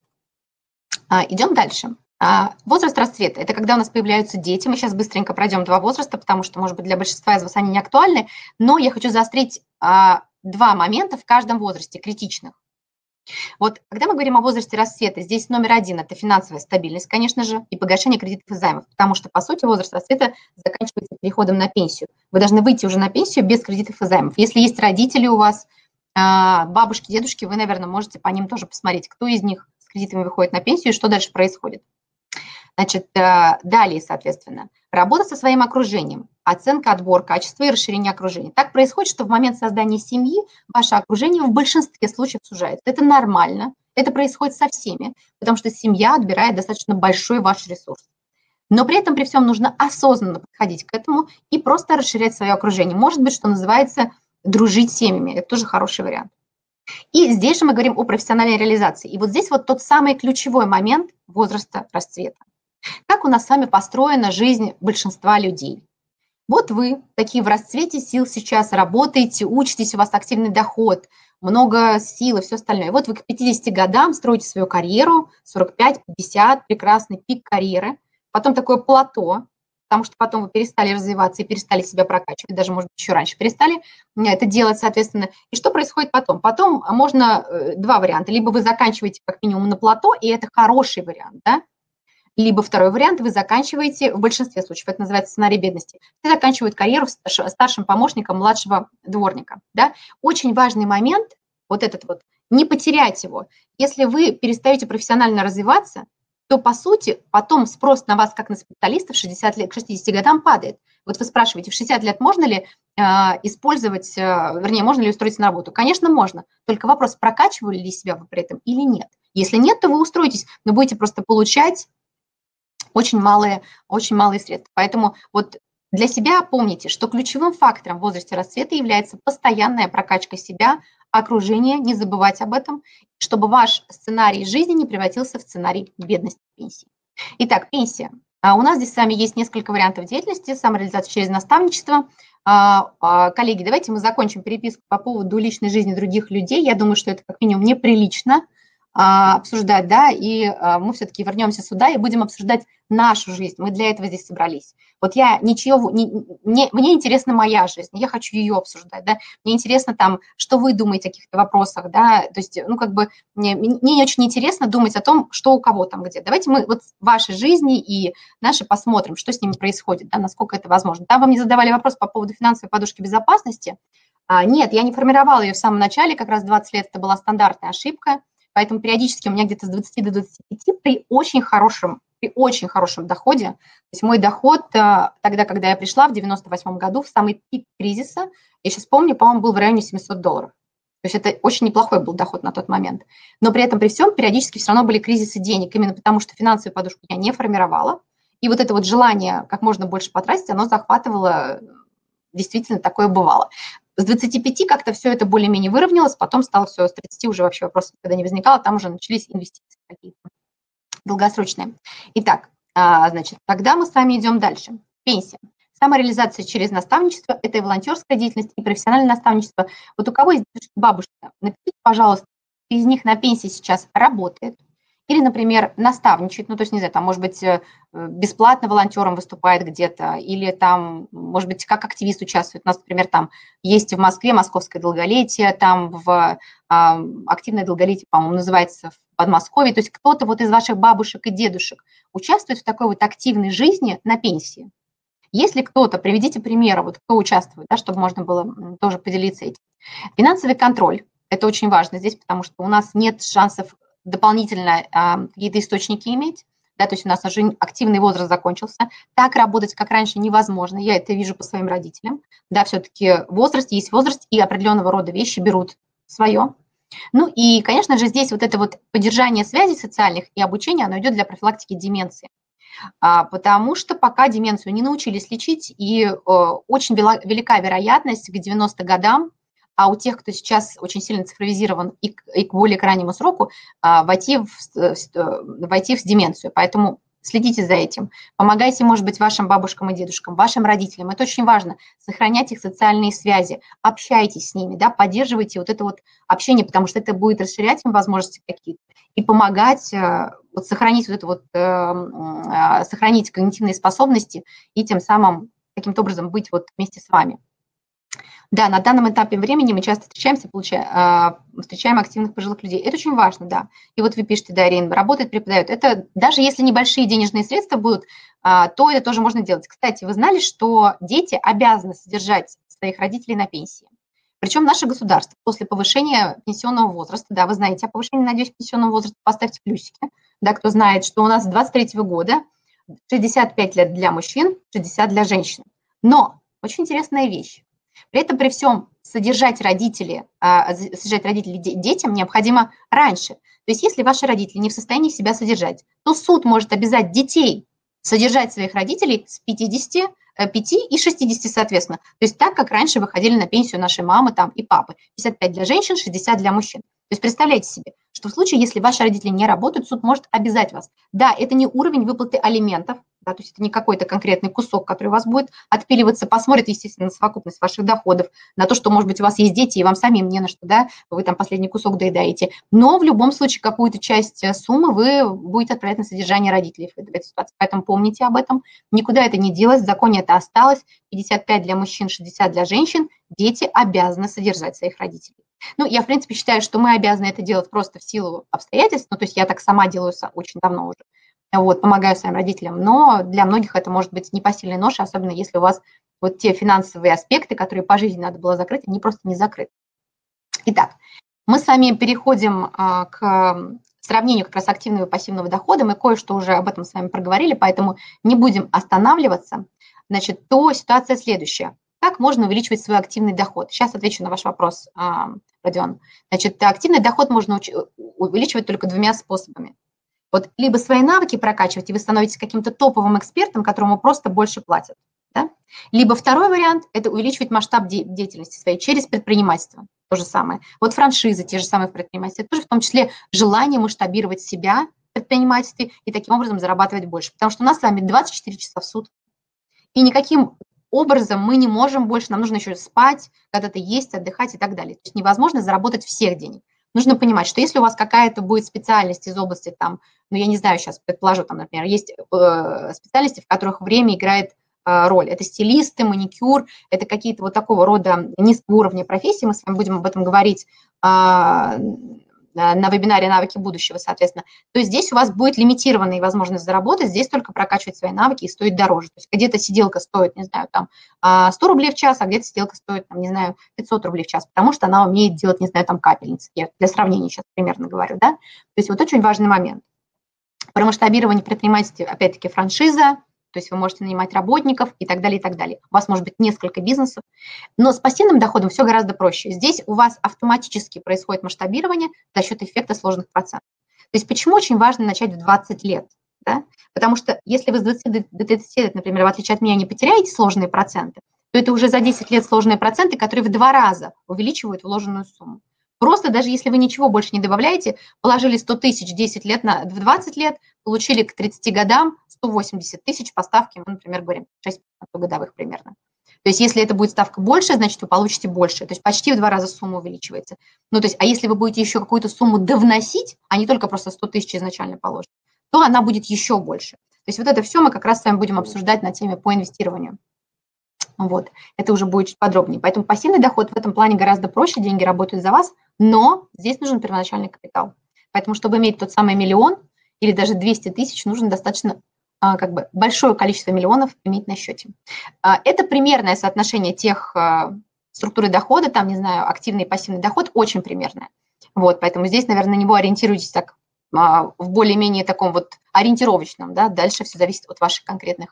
идем дальше. Возраст расцвета – это когда у нас появляются дети. Мы сейчас быстренько пройдем 2 возраста, потому что, может быть, для большинства из вас они не актуальны, но я хочу заострить 2 момента в каждом возрасте, критичных. Вот, когда мы говорим о возрасте расцвета, здесь номер 1 – это финансовая стабильность, конечно же, и погашение кредитов и займов, потому что, по сути, возраст расцвета заканчивается переходом на пенсию. Вы должны выйти уже на пенсию без кредитов и займов. Если есть родители у вас, бабушки, дедушки, вы, наверное, можете по ним тоже посмотреть, кто из них с кредитами выходит на пенсию и что дальше происходит. Значит, далее, соответственно, работа со своим окружением, оценка, отбор, качество и расширение окружения. Так происходит, что в момент создания семьи ваше окружение в большинстве случаев сужается. Это нормально, это происходит со всеми, потому что семья отбирает достаточно большой ваш ресурс. Но при этом, при всем, нужно осознанно подходить к этому и просто расширять свое окружение. Может быть, что называется, дружить с семьями. Это тоже хороший вариант. И здесь же мы говорим о профессиональной реализации. И вот здесь вот тот самый ключевой момент возраста расцвета. Как у нас с вами построена жизнь большинства людей? Вот вы такие в расцвете сил сейчас работаете, учитесь, у вас активный доход, много сил и все остальное. И вот вы к 50 годам строите свою карьеру, 45-50, прекрасный пик карьеры, потом такое плато, потому что потом вы перестали развиваться и перестали себя прокачивать, даже, может быть, еще раньше перестали это делать, соответственно. И что происходит потом? Потом можно 2 варианта. Либо вы заканчиваете как минимум на плато, и это хороший вариант, да? Либо второй вариант, вы заканчиваете, в большинстве случаев, это называется сценарий бедности, все заканчивают карьеру старшим помощником младшего дворника. Да? Очень важный момент, вот этот вот, не потерять его. Если вы перестаете профессионально развиваться, то, по сути, потом спрос на вас, как на специалиста, в 60 лет, к 60 годам падает. Вот вы спрашиваете, в 60 лет можно ли использовать, вернее, можно ли устроиться на работу? Конечно, можно. Только вопрос, прокачивали ли себя вы при этом или нет. Если нет, то вы устроитесь, но будете просто получать очень малые средства. Поэтому вот для себя помните, что ключевым фактором в возрасте расцвета является постоянная прокачка себя, окружение, не забывать об этом, чтобы ваш сценарий жизни не превратился в сценарий бедности пенсии. Итак, пенсия. У нас здесь с вами есть несколько вариантов деятельности, самореализация через наставничество. Коллеги, давайте мы закончим переписку по поводу личной жизни других людей. Я думаю, что это как минимум неприлично обсуждать, да, и мы все-таки вернемся сюда и будем обсуждать нашу жизнь. Мы для этого здесь собрались. Вот я мне интересна моя жизнь, я хочу ее обсуждать, да, мне интересно там, что вы думаете о каких-то вопросах, да, то есть, ну, как бы, мне очень интересно думать о том, что у кого там где. Давайте мы вот ваши жизни и наши посмотрим, что с ними происходит, да, насколько это возможно. Там вам не задавали вопрос по поводу финансовой подушки безопасности. Нет, я не формировала ее в самом начале, как раз 20 лет это была стандартная ошибка, поэтому периодически у меня где-то с 20 до 25 при очень хорошем доходе. То есть мой доход тогда, когда я пришла в 98 году, в самый пик кризиса, я сейчас помню, по-моему, был в районе $700. То есть это очень неплохой был доход на тот момент. Но при этом, при всем, периодически все равно были кризисы денег, именно потому что финансовую подушку я не формировала. И вот это вот желание как можно больше потратить, оно захватывало, действительно такое бывало. С 25 как-то все это более-менее выровнялось, потом стало все, с 30 уже вообще вопросов когда не возникало, там уже начались инвестиции какие-то долгосрочные. Итак, значит, тогда мы с вами идем дальше. Пенсия. Самореализация через наставничество – это и волонтерская деятельность, и профессиональное наставничество. Вот у кого есть бабушка, напишите, пожалуйста, из них на пенсии сейчас работает, или, например, наставничает, ну, то есть, не знаю, там, может быть, бесплатно волонтером выступает где-то, или там, может быть, как активист участвует. У нас, например, там есть в Москве московское долголетие, там в активное долголетие, по-моему, называется в Подмосковье. То есть кто-то вот из ваших бабушек и дедушек участвует в такой вот активной жизни на пенсии. Если кто-то, приведите примеры, вот кто участвует, да, чтобы можно было тоже поделиться этим. Финансовый контроль – это очень важно здесь, потому что у нас нет шансов дополнительно какие-то источники иметь, да, то есть у нас уже активный возраст закончился, так работать, как раньше, невозможно, я это вижу по своим родителям, да, все-таки возраст есть возраст, и определенного рода вещи берут свое. Ну и, конечно же, здесь вот это вот поддержание связей социальных и обучение, оно идет для профилактики деменции, потому что пока деменцию не научились лечить, и очень велика вероятность к 90 годам, а у тех, кто сейчас очень сильно цифровизирован и к более раннему сроку, войти в деменцию. Поэтому следите за этим. Помогайте, может быть, вашим бабушкам и дедушкам, вашим родителям. Это очень важно. Сохранять их социальные связи, общайтесь с ними, да, поддерживайте вот это вот общение, потому что это будет расширять им возможности какие-то и помогать вот сохранить вот это вот, сохранить когнитивные способности и тем самым каким-то образом быть вот вместе с вами. Да, на данном этапе времени мы часто встречаемся, встречаем активных пожилых людей. Это очень важно, да. И вот вы пишете, да, Ирина, работает, преподает. Это даже если небольшие денежные средства будут, то это тоже можно делать. Кстати, вы знали, что дети обязаны содержать своих родителей на пенсии? Причем наше государство после повышения пенсионного возраста, да, вы знаете о повышении, надеюсь, пенсионного возраста, поставьте плюсики, да, кто знает, что у нас с 2023 года 65 лет для мужчин, 60 для женщин. Но очень интересная вещь. При этом, при всем, содержать родителей детям необходимо раньше. То есть если ваши родители не в состоянии себя содержать, то суд может обязать детей содержать своих родителей с 55 и 60, соответственно. То есть так, как раньше выходили на пенсию наши мамы там, и папы. 55 для женщин, 60 для мужчин. То есть представляете себе, что в случае, если ваши родители не работают, суд может обязать вас. Да, это не уровень выплаты алиментов, да, то есть это не какой-то конкретный кусок, который у вас будет отпиливаться, посмотрит, естественно, на совокупность ваших доходов, на то, что, может быть, у вас есть дети, и вам самим не на что, да, вы там последний кусок доедаете. Но в любом случае какую-то часть суммы вы будете отправлять на содержание родителей в этой ситуации. Поэтому помните об этом, никуда это не делось, в законе это осталось, 55 для мужчин, 60 для женщин, дети обязаны содержать своих родителей. Ну, я, в принципе, считаю, что мы обязаны это делать просто в силу обстоятельств, ну, то есть я так сама делаю очень давно уже, вот, помогаю своим родителям, но для многих это может быть непосильной ношей, особенно если у вас вот те финансовые аспекты, которые по жизни надо было закрыть, они просто не закрыты. Итак, Мы с вами переходим к сравнению как раз активного и пассивного дохода. Мы кое-что уже об этом с вами проговорили, поэтому не будем останавливаться. Значит, то ситуация следующая. Как можно увеличивать свой активный доход? Сейчас отвечу на ваш вопрос, Родион. Значит, активный доход можно увеличивать только двумя способами. Вот либо свои навыки прокачивать, и вы становитесь каким-то топовым экспертом, которому просто больше платят. Да? Либо второй вариант – это увеличивать масштаб деятельности своей через предпринимательство. То же самое. Вот франшизы, те же самые в предпринимательстве, тоже в том числе желание масштабировать себя в предпринимательстве и таким образом зарабатывать больше. Потому что у нас с вами 24 часа в сутки. И никаким образом мы не можем больше, нам нужно еще спать, когда-то есть, отдыхать и так далее. То есть невозможно заработать всех денег. Нужно понимать, что если у вас какая-то будет специальность из области, там, ну, я не знаю, сейчас предположу, там, например, есть специальности, в которых время играет роль. Это стилисты, маникюр, это какие-то вот такого рода низкого уровня профессии. Мы с вами будем об этом говорить на вебинаре «Навыки будущего», соответственно, то есть здесь у вас будет лимитированная возможность заработать, здесь только прокачивать свои навыки и стоит дороже. То есть где-то сиделка стоит, не знаю, там 100 рублей в час, а где-то сиделка стоит, там, не знаю, 500 рублей в час, потому что она умеет делать, не знаю, там капельницы. Я для сравнения сейчас примерно говорю, да. То есть вот очень важный момент. Про масштабирование предпринимательства, опять-таки, франшиза, то есть вы можете нанимать работников и так далее, и так далее. У вас может быть несколько бизнесов, но с пассивным доходом все гораздо проще. Здесь у вас автоматически происходит масштабирование за счет эффекта сложных процентов. То есть почему очень важно начать в 20 лет? Да? Потому что если вы с 20 до 30 лет, например, в отличие от меня, не потеряете сложные проценты, то это уже за 10 лет сложные проценты, которые в 2 раза увеличивают вложенную сумму. Просто даже если вы ничего больше не добавляете, положили 100 тысяч 10 лет в 20 лет, получили к 30 годам 180 тысяч по ставке, мы, например, говорим 6% годовых примерно. То есть если это будет ставка больше, значит, вы получите больше. То есть почти в 2 раза сумма увеличивается. Ну, то есть, а если вы будете еще какую-то сумму довносить, а не только просто 100 тысяч изначально положить, то она будет еще больше. То есть вот это все мы как раз с вами будем обсуждать на теме по инвестированию. Вот, это уже будет чуть подробнее. Поэтому пассивный доход в этом плане гораздо проще, деньги работают за вас, но здесь нужен первоначальный капитал. Поэтому, чтобы иметь тот самый миллион или даже 200 тысяч, нужно достаточно как бы большое количество миллионов иметь на счете. Это примерное соотношение тех структуры дохода, там, не знаю, активный и пассивный доход, очень примерное. Вот, поэтому здесь, наверное, на него ориентируйтесь так в более-менее таком вот ориентировочном, да, дальше все зависит от вашей конкретной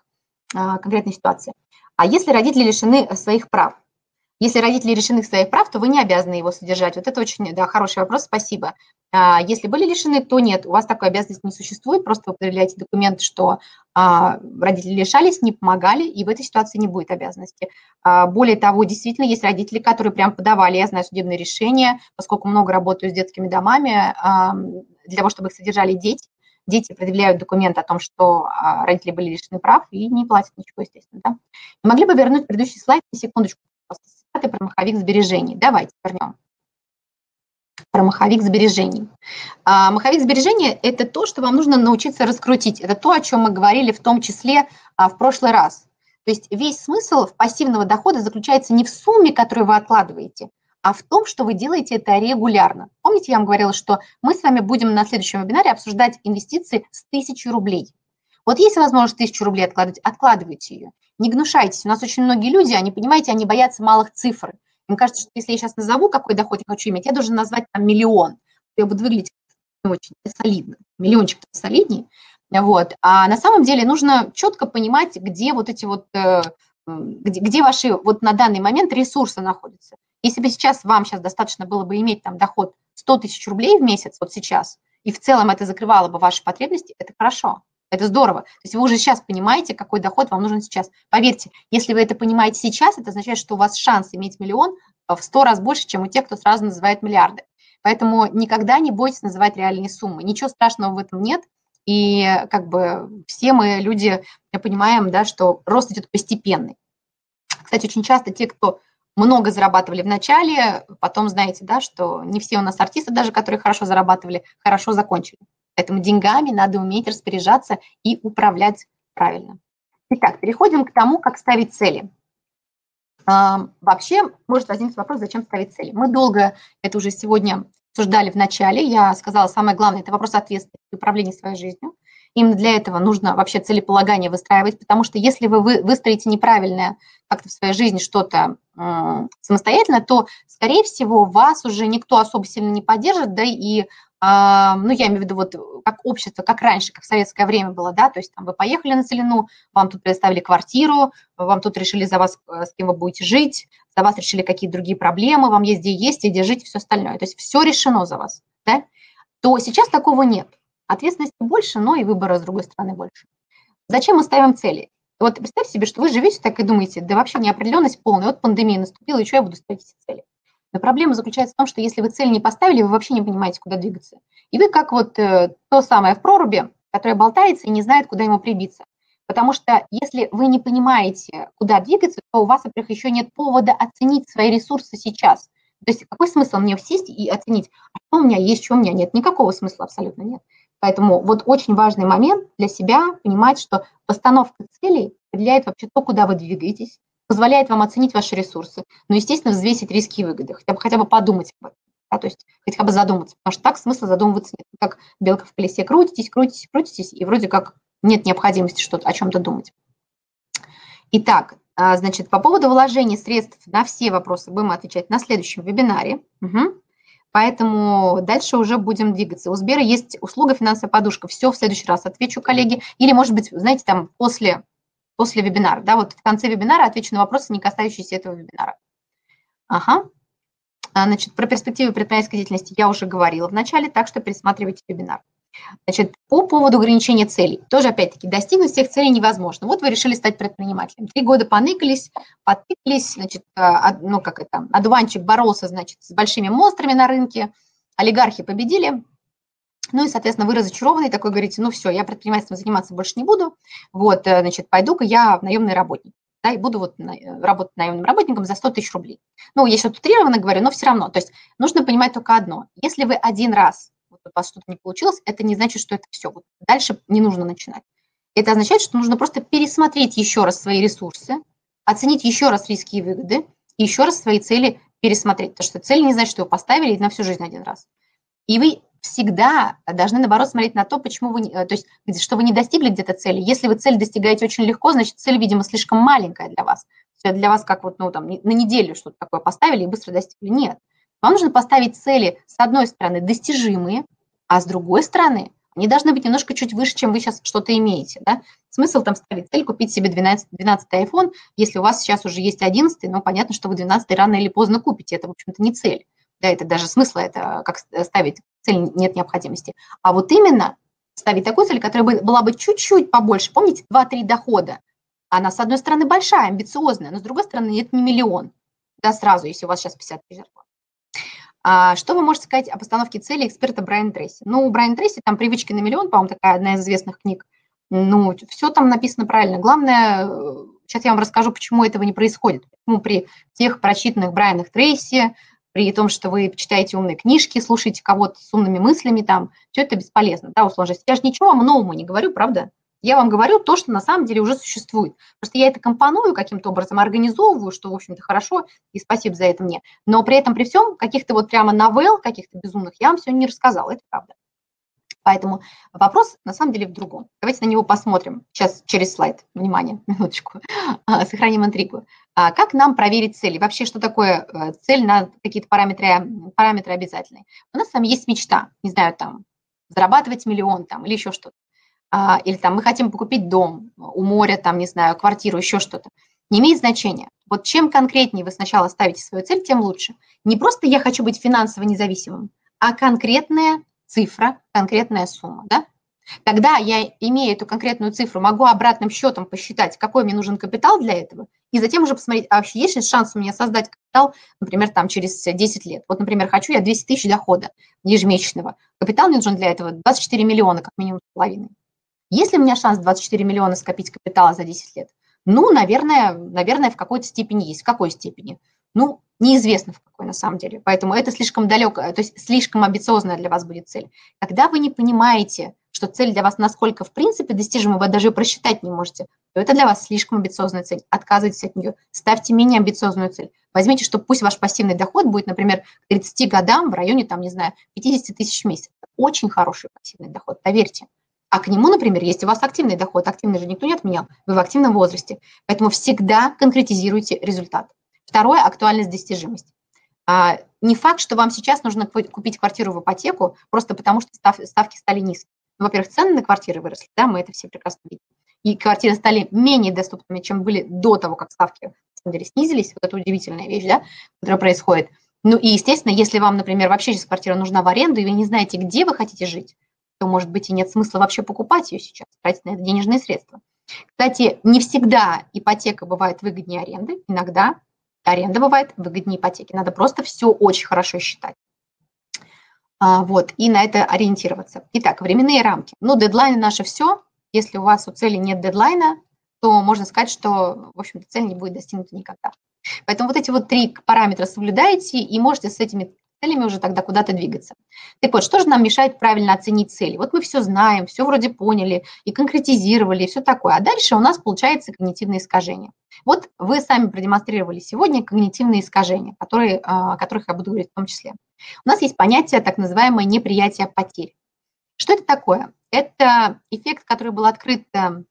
ситуации. А если родители лишены своих прав? Если родители лишены своих прав, то вы не обязаны его содержать. Вот это очень, да, хороший вопрос, спасибо. Если были лишены, то нет, у вас такой обязанности не существует, просто вы предъявляете документ, что родители лишались, не помогали, и в этой ситуации не будет обязанности. Более того, действительно, есть родители, которые прям подавали, я знаю, судебные решения, поскольку много работаю с детскими домами, для того, чтобы их содержали дети. Дети предъявляют документ о том, что родители были лишены прав и не платят ничего, естественно. Да? Могли бы вернуть предыдущий слайд на секундочку, про маховик сбережений. Давайте вернем. Про маховик сбережений. Маховик сбережений – это то, что вам нужно научиться раскрутить. Это то, о чем мы говорили в том числе в прошлый раз. То есть весь смысл пассивного дохода заключается не в сумме, которую вы откладываете, а в том, что вы делаете это регулярно. Помните, я вам говорила, что мы с вами будем на следующем вебинаре обсуждать инвестиции с 1000 рублей. Вот если возможность 1000 рублей откладывать, откладывайте ее. Не гнушайтесь. У нас очень многие люди, они, понимаете, они боятся малых цифр. Им кажется, что если я сейчас назову, какой доход я хочу иметь, я должен назвать там миллион. Я буду выглядеть очень солидно. Миллиончик солиднее. Вот. А на самом деле нужно четко понимать, где вот эти вот, где ваши вот на данный момент ресурсы находятся. Если бы вам сейчас достаточно было бы иметь там доход 100 тысяч рублей в месяц, вот сейчас, и в целом это закрывало бы ваши потребности, это хорошо. Это здорово. То есть вы уже сейчас понимаете, какой доход вам нужен сейчас. Поверьте, если вы это понимаете сейчас, это означает, что у вас шанс иметь миллион в 100 раз больше, чем у тех, кто сразу называет миллиарды. Поэтому никогда не бойтесь называть реальные суммы. Ничего страшного в этом нет. И как бы все мы люди понимаем, да, что рост идет постепенный. Кстати, очень часто те, кто много зарабатывали в начале, потом знаете, да, что не все у нас артисты, даже которые хорошо зарабатывали, хорошо закончили. Поэтому деньгами надо уметь распоряжаться и управлять правильно. Итак, переходим к тому, как ставить цели. Вообще может возникнуть вопрос, зачем ставить цели. Мы долго это уже сегодня обсуждали в начале. Я сказала, самое главное – это вопрос ответственности и управления своей жизнью. Именно для этого нужно вообще целеполагание выстраивать, потому что если вы выстроите неправильное как-то в своей жизни что-то самостоятельно, то, скорее всего, вас уже никто особо сильно не поддержит, да, и, ну, я имею в виду вот как общество, как раньше, как в советское время было, да, то есть там вы поехали на Целину, вам тут предоставили квартиру, вам тут решили за вас, с кем вы будете жить, за вас решили какие-то другие проблемы, вам есть и где жить, и все остальное. То есть все решено за вас, да? То сейчас такого нет. Ответственности больше, но и выбора, с другой стороны, больше. Зачем мы ставим цели? Вот представь себе, что вы живете так и думаете, да вообще неопределенность полная, вот пандемия наступила, и что я буду ставить эти цели? Но проблема заключается в том, что если вы цель не поставили, вы вообще не понимаете, куда двигаться. И вы как вот то самое в проруби, которое болтается и не знает, куда ему прибиться. Потому что если вы не понимаете, куда двигаться, то у вас, во-первых, еще нет повода оценить свои ресурсы сейчас. То есть какой смысл мне сесть и оценить, что у меня есть, что у меня нет? Никакого смысла абсолютно нет. Поэтому вот очень важный момент для себя понимать, что постановка целей определяет вообще то, куда вы двигаетесь, позволяет вам оценить ваши ресурсы, но, естественно, взвесить риски и выгоды, хотя бы подумать об этом, да, то есть хотя бы задуматься, потому что так смысла задумываться нет. Как белка в колесе крутитесь, и вроде как нет необходимости что-то о чем-то думать. Итак, значит, по поводу вложения средств на все вопросы будем отвечать на следующем вебинаре. Угу. Поэтому дальше уже будем двигаться. У Сбера есть услуга «Финансовая подушка». Все в следующий раз отвечу, коллеги. Или, может быть, знаете, там после вебинара, да, вот в конце вебинара отвечу на вопросы, не касающиеся этого вебинара. Ага. Значит, про перспективы предпринимательской деятельности я уже говорила в начале, так что пересматривайте вебинар. Значит, по поводу ограничения целей. Тоже, опять-таки, достигнуть всех целей невозможно. Вот вы решили стать предпринимателем. 3 года поныкались, подтыкались, значит, ну, как это, одуванчик боролся, значит, с большими монстрами на рынке, олигархи победили, ну и, соответственно, вы разочарованный, такой говорите, ну все, я предпринимательством заниматься больше не буду, вот, значит, пойду-ка я наемный работник, да, и буду вот работать наемным работником за 100 тысяч рублей. Ну, я сейчас утрированно говорю, но все равно, то есть нужно понимать только одно, если вы один раз вот у вас что-то не получилось, это не значит, что это все. Вот дальше не нужно начинать. Это означает, что нужно просто пересмотреть еще раз свои ресурсы, оценить еще раз риски и выгоды, и еще раз свои цели пересмотреть. Потому что цель не значит, что вы поставили на всю жизнь один раз. И вы всегда должны, наоборот, смотреть на то, почему вы, то есть, что вы не достигли где-то цели. Если вы цель достигаете очень легко, значит, цель, видимо, слишком маленькая для вас. Это для вас как вот, ну, там, на неделю что-то такое поставили и быстро достигли. Нет. Вам нужно поставить цели, с одной стороны, достижимые, а с другой стороны, они должны быть немножко чуть выше, чем вы сейчас что-то имеете. Да? Смысл там ставить цель купить себе 12-й iPhone, если у вас сейчас уже есть 11-й, но понятно, что вы 12-й рано или поздно купите. Это, в общем-то, не цель. Да, это даже смысла, это как ставить цель нет необходимости. А вот именно ставить такую цель, которая была бы чуть-чуть побольше. Помните, 2-3 дохода. Она, с одной стороны, большая, амбициозная, но с другой стороны, это не миллион. Да, сразу, если у вас сейчас 50 тысяч зарплат. Что вы можете сказать о постановке цели эксперта Брайана Трейси? Ну, у Брайана Трейси там «Привычки на миллион», по-моему, такая одна из известных книг. Ну, все там написано правильно. Главное, сейчас я вам расскажу, почему этого не происходит. Почему при тех прочитанных Брайанах Трейси, при том, что вы читаете умные книжки, слушаете кого-то с умными мыслями, там, все это бесполезно, да, условно. Я же ничего вам новому не говорю, правда? Я вам говорю то, что на самом деле уже существует. Просто я это компоную каким-то образом, организовываю, что, в общем-то, хорошо, и спасибо за это мне. Но при этом, при всем, каких-то вот прямо новелл, каких-то безумных, я вам сегодня не рассказала, это правда. Поэтому вопрос на самом деле в другом. Давайте на него посмотрим сейчас через слайд. Внимание, минуточку. Сохраним интригу. Как нам проверить цели? Вообще, что такое цель на какие-то параметры обязательные? У нас там есть мечта, не знаю, там, зарабатывать миллион там, или еще что-то. Или там мы хотим купить дом у моря, там, не знаю, квартиру, еще что-то. Не имеет значения. Вот чем конкретнее вы сначала ставите свою цель, тем лучше. Не просто я хочу быть финансово независимым, а конкретная цифра, конкретная сумма. Да? Тогда я, имея эту конкретную цифру, могу обратным счетом посчитать, какой мне нужен капитал для этого, и затем уже посмотреть, а вообще есть ли шанс у меня создать капитал, например, там через 10 лет. Вот, например, хочу я 200 тысяч дохода ежемесячного. Капитал мне нужен для этого 24 миллиона, как минимум, с половиной. Есть ли у меня шанс 24 миллиона скопить капитала за 10 лет? Ну, наверное, в какой-то степени есть. В какой степени? Ну, неизвестно в какой на самом деле. Поэтому это слишком далеко, то есть слишком амбициозная для вас будет цель. Когда вы не понимаете, что цель для вас насколько в принципе достижима, вы даже просчитать не можете, то это для вас слишком амбициозная цель. Отказывайтесь от нее, ставьте менее амбициозную цель. Возьмите, что пусть ваш пассивный доход будет, например, к 30 годам в районе, там, не знаю, 50 тысяч в месяц. Очень хороший пассивный доход, поверьте. А к нему, например, есть у вас активный доход. Активный же никто не отменял. Вы в активном возрасте. Поэтому всегда конкретизируйте результат. Второе – актуальность, достижимость. Не факт, что вам сейчас нужно купить квартиру в ипотеку, просто потому что ставки стали низкие. Ну, во-первых, цены на квартиры выросли, да, мы это все прекрасно видим. И квартиры стали менее доступными, чем были до того, как ставки, на самом деле, снизились. Вот это удивительная вещь, да, которая происходит. Ну и, естественно, если вам, например, вообще сейчас квартира нужна в аренду, и вы не знаете, где вы хотите жить, то, может быть, и нет смысла вообще покупать ее сейчас, тратить на это денежные средства. Кстати, не всегда ипотека бывает выгоднее аренды, иногда аренда бывает выгоднее ипотеки. Надо просто все очень хорошо считать. Вот, и на это ориентироваться. Итак, временные рамки. Ну, дедлайны наши все. Если у вас у цели нет дедлайна, то можно сказать, что, в общем-то, цель не будет достигнута никогда. Поэтому вот эти вот 3 параметра соблюдаете, и можете с этими целями уже тогда куда-то двигаться. Так вот, что же нам мешает правильно оценить цели? Вот мы все знаем, все вроде поняли, и конкретизировали, и все такое. А дальше у нас получается когнитивные искажения. Вот вы сами продемонстрировали сегодня когнитивные искажения, о которых я буду говорить в том числе. У нас есть понятие так называемое неприятие потерь. Что это такое? Это эффект, который был открыт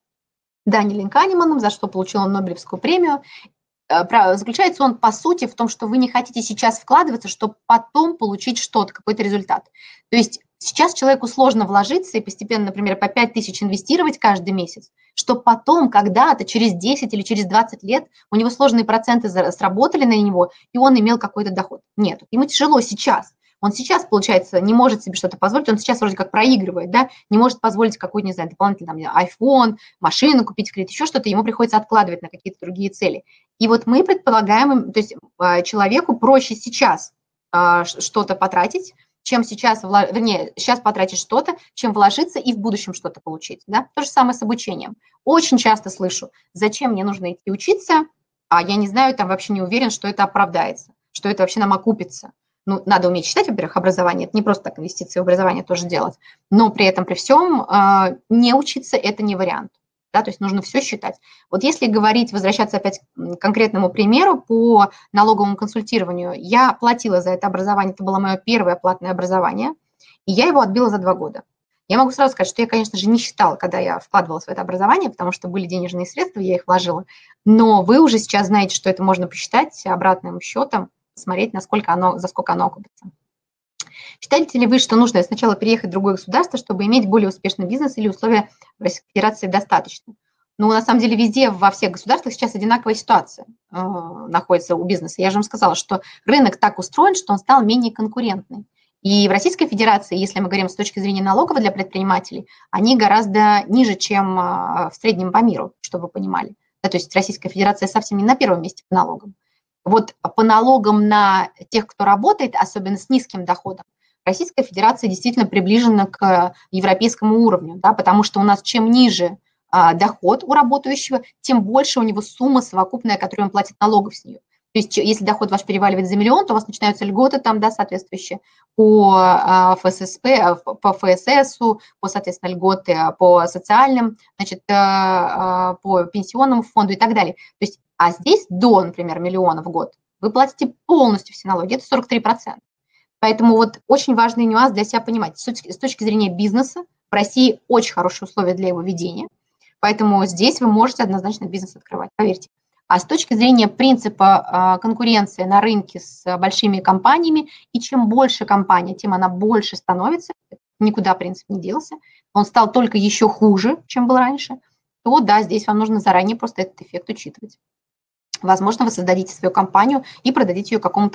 Даниэлем Канеманом, за что получил он Нобелевскую премию. Заключается он, по сути, в том, что вы не хотите сейчас вкладываться, чтобы потом получить что-то, какой-то результат. То есть сейчас человеку сложно вложиться и постепенно, например, по 5000 инвестировать каждый месяц, чтобы потом когда-то, через 10 или через 20 лет, у него сложные проценты сработали на него, и он имел какой-то доход. Нет, ему тяжело сейчас. Он сейчас, получается, не может себе что-то позволить, он сейчас вроде как проигрывает, да, не может позволить какой-то, не знаю, дополнительный там, iPhone, машину купить в кредит, еще что-то, ему приходится откладывать на какие-то другие цели. И вот мы предполагаем, то есть человеку проще сейчас что-то потратить, чем сейчас, вернее, сейчас потратить что-то, чем вложиться и в будущем что-то получить. Да? То же самое с обучением. Очень часто слышу, зачем мне нужно идти учиться, а я не знаю, там вообще не уверен, что это оправдается, что это вообще нам окупится. Ну, надо уметь читать, во-первых, образование. Это не просто так инвестиции в образование тоже делать. Но при этом, при всем, не учиться – это не вариант. Да, то есть нужно все считать. Вот если говорить, возвращаться опять к конкретному примеру по налоговому консультированию, я платила за это образование, это было мое первое платное образование, и я его отбила за 2 года. Я могу сразу сказать, что я, конечно же, не считала, когда я вкладывалась в это образование, потому что были денежные средства, я их вложила, но вы уже сейчас знаете, что это можно посчитать обратным счетом, посмотреть, за сколько оно окупится. Считаете ли вы, что нужно сначала переехать в другое государство, чтобы иметь более успешный бизнес, или условия в Российской Федерации достаточно? Ну, на самом деле, везде, во всех государствах сейчас одинаковая ситуация находится у бизнеса. Я же вам сказала, что рынок так устроен, что он стал менее конкурентный. И в Российской Федерации, если мы говорим с точки зрения налогов для предпринимателей, они гораздо ниже, чем в среднем по миру, чтобы вы понимали. Да, то есть Российская Федерация совсем не на первом месте по налогам. Вот по налогам на тех, кто работает, особенно с низким доходом, Российская Федерация действительно приближена к европейскому уровню, да, потому что у нас чем ниже доход у работающего, тем больше у него сумма совокупная, которую он платит налогов с нее. То есть если доход ваш переваливает за миллион, то у вас начинаются льготы там, да, соответствующие по ФССП, по ФССу, по, соответственно, льготы по социальным, значит, по пенсионному фонду и так далее. То есть, а здесь до, например, миллиона в год вы платите полностью все налоги, это 43%. Поэтому вот очень важный нюанс для себя понимать. С точки зрения бизнеса в России очень хорошие условия для его ведения, поэтому здесь вы можете однозначно бизнес открывать, поверьте. А с точки зрения принципа конкуренции на рынке с большими компаниями, и чем больше компания, тем она больше становится, никуда принцип не делся, он стал только еще хуже, чем был раньше, то да, здесь вам нужно заранее просто этот эффект учитывать. Возможно, вы создадите свою компанию и продадите ее какому-то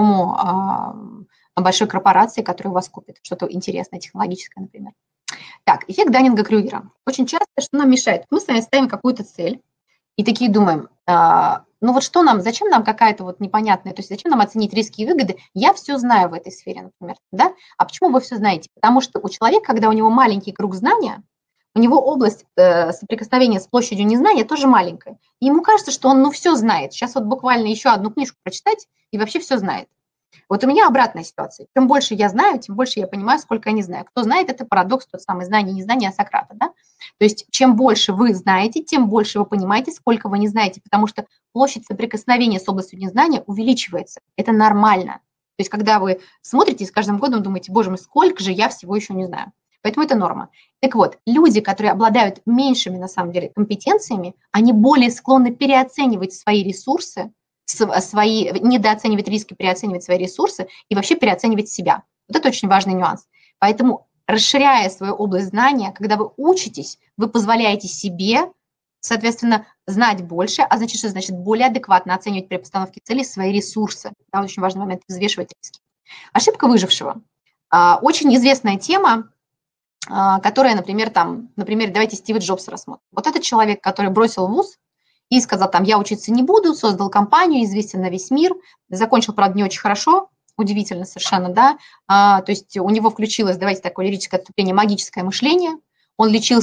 большой корпорации, которая у вас купит что-то интересное, технологическое, например. Так, эффект Даннинга-Крюгера. Очень часто что нам мешает? Мы с вами ставим какую-то цель и такие думаем, ну вот что нам, зачем нам какая-то вот непонятная, то есть зачем нам оценить риски и выгоды? Я все знаю в этой сфере, например, да? А почему вы все знаете? Потому что у человека, когда у него маленький круг знания, у него область соприкосновения с площадью незнания тоже маленькая. И ему кажется, что он все знает. Сейчас вот буквально еще одну книжку прочитать и вообще все знает. Вот у меня обратная ситуация. Чем больше я знаю, тем больше я понимаю, сколько я не знаю. Кто знает, это парадокс, тот самый знание и незнание Сократа. Да? То есть чем больше вы знаете, тем больше вы понимаете, сколько вы не знаете, потому что площадь соприкосновения с областью незнания увеличивается. Это нормально. То есть когда вы смотрите и с каждым годом думаете, боже мой, сколько же я всего еще не знаю. Поэтому это норма. Так вот, люди, которые обладают меньшими, на самом деле, компетенциями, они более склонны переоценивать свои ресурсы, недооценивать риски, переоценивать свои ресурсы и вообще переоценивать себя. Вот это очень важный нюанс. Поэтому, расширяя свою область знания, когда вы учитесь, вы позволяете себе, соответственно, знать больше, а значит, что значит более адекватно оценивать при постановке целей свои ресурсы. Да, очень важный момент – взвешивать риски. Ошибка выжившего. Очень известная тема, которая, например, давайте Стива Джобса рассмотрим. Вот этот человек, который бросил вуз и сказал, я учиться не буду, создал компанию, известен на весь мир, закончил, правда, не очень хорошо, удивительно совершенно, да, то есть у него включилось, давайте такое лирическое отступление, магическое мышление, он лечил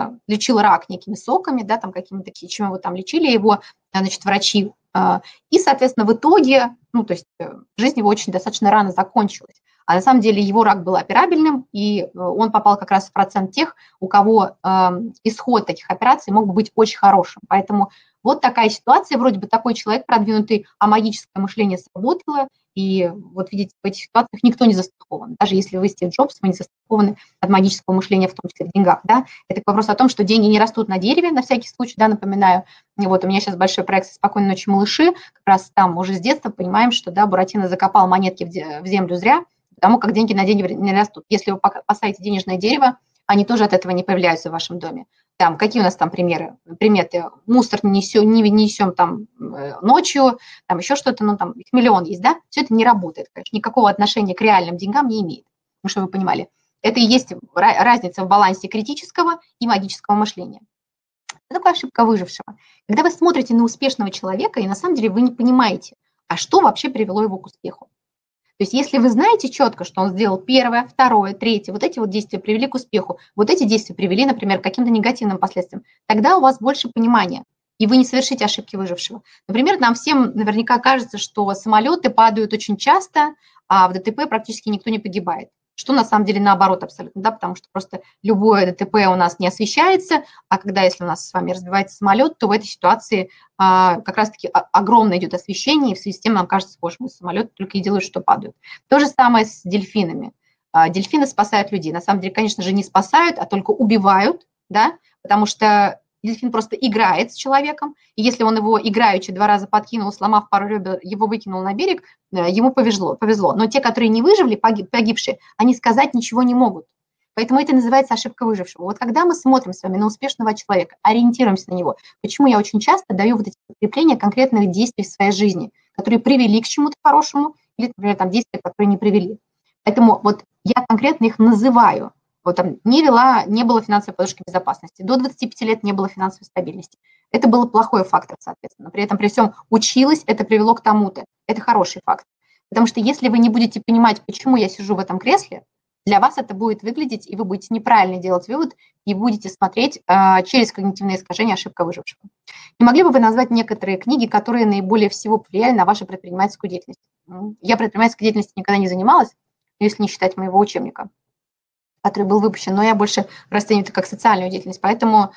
рак некими соками, да, там какими-то такими, чем его там лечили, его, значит, врачи, и, соответственно, в итоге, то есть жизнь его очень достаточно рано закончилась. А на самом деле его рак был операбельным, и он попал как раз в процент тех, у кого исход таких операций мог бы быть очень хорошим. Поэтому вот такая ситуация, вроде бы такой человек продвинутый, а магическое мышление сработало, и вот видите, в этих ситуациях никто не застрахован. Даже если вы Стив Джобс, вы не застрахованы от магического мышления, в том числе в деньгах. Да? Это вопрос о том, что деньги не растут на дереве, на всякий случай, да, напоминаю. И вот у меня сейчас большой проект «Спокойной ночи, малыши». Как раз там уже с детства понимаем, что да, Буратино закопал монетки в землю зря, потому как деньги на деньги не растут. Если вы посадите денежное дерево, они тоже от этого не появляются в вашем доме. Там, какие у нас там приметы? Мусор не несем там ночью, там еще что-то, там их миллион есть, да? Все это не работает, конечно, никакого отношения к реальным деньгам не имеет, чтобы вы понимали. Это и есть разница в балансе критического и магического мышления. Это такая ошибка выжившего. Когда вы смотрите на успешного человека, и на самом деле вы не понимаете, а что вообще привело его к успеху. То есть если вы знаете четко, что он сделал первое, второе, третье, вот эти вот действия привели к успеху, вот эти действия привели, например, к каким-то негативным последствиям, тогда у вас больше понимания, и вы не совершите ошибки выжившего. Например, нам всем наверняка кажется, что самолеты падают очень часто, а в ДТП практически никто не погибает. Что на самом деле наоборот абсолютно, да, потому что просто любое ДТП у нас не освещается, а если у нас с вами разбивается самолет, то в этой ситуации как раз-таки огромное идет освещение, и в связи с тем нам кажется, боже мой, самолет только и делают, что падают. То же самое с дельфинами. Дельфины спасают людей. На самом деле, конечно же, не спасают, а только убивают, да, потому что дельфин просто играет с человеком, и если он его играючи 2 раза подкинул, сломав пару ребер, его выкинул на берег, ему повезло. Но те, которые не выжили, погибшие, они сказать ничего не могут. Поэтому это называется ошибка выжившего. Вот когда мы смотрим с вами на успешного человека, ориентируемся на него, почему я очень часто даю вот эти подкрепления конкретных действий в своей жизни, которые привели к чему-то хорошему, или, например, там действия, которые не привели. Поэтому вот я конкретно их называю. Вот там не было финансовой подушки безопасности, до 25 лет не было финансовой стабильности. Это был плохой фактор, соответственно. При этом, при всем, училась, это привело к тому-то. Это хороший фактор. Потому что если вы не будете понимать, почему я сижу в этом кресле, для вас это будет выглядеть, и вы будете неправильно делать вывод, и будете смотреть через когнитивные искажения ошибка выжившего. Не могли бы вы назвать некоторые книги, которые наиболее всего повлияли на вашу предпринимательскую деятельность? Я предпринимательской деятельностью никогда не занималась, если не считать моего учебника, который был выпущен, но я больше расцениваю это как социальную деятельность. Поэтому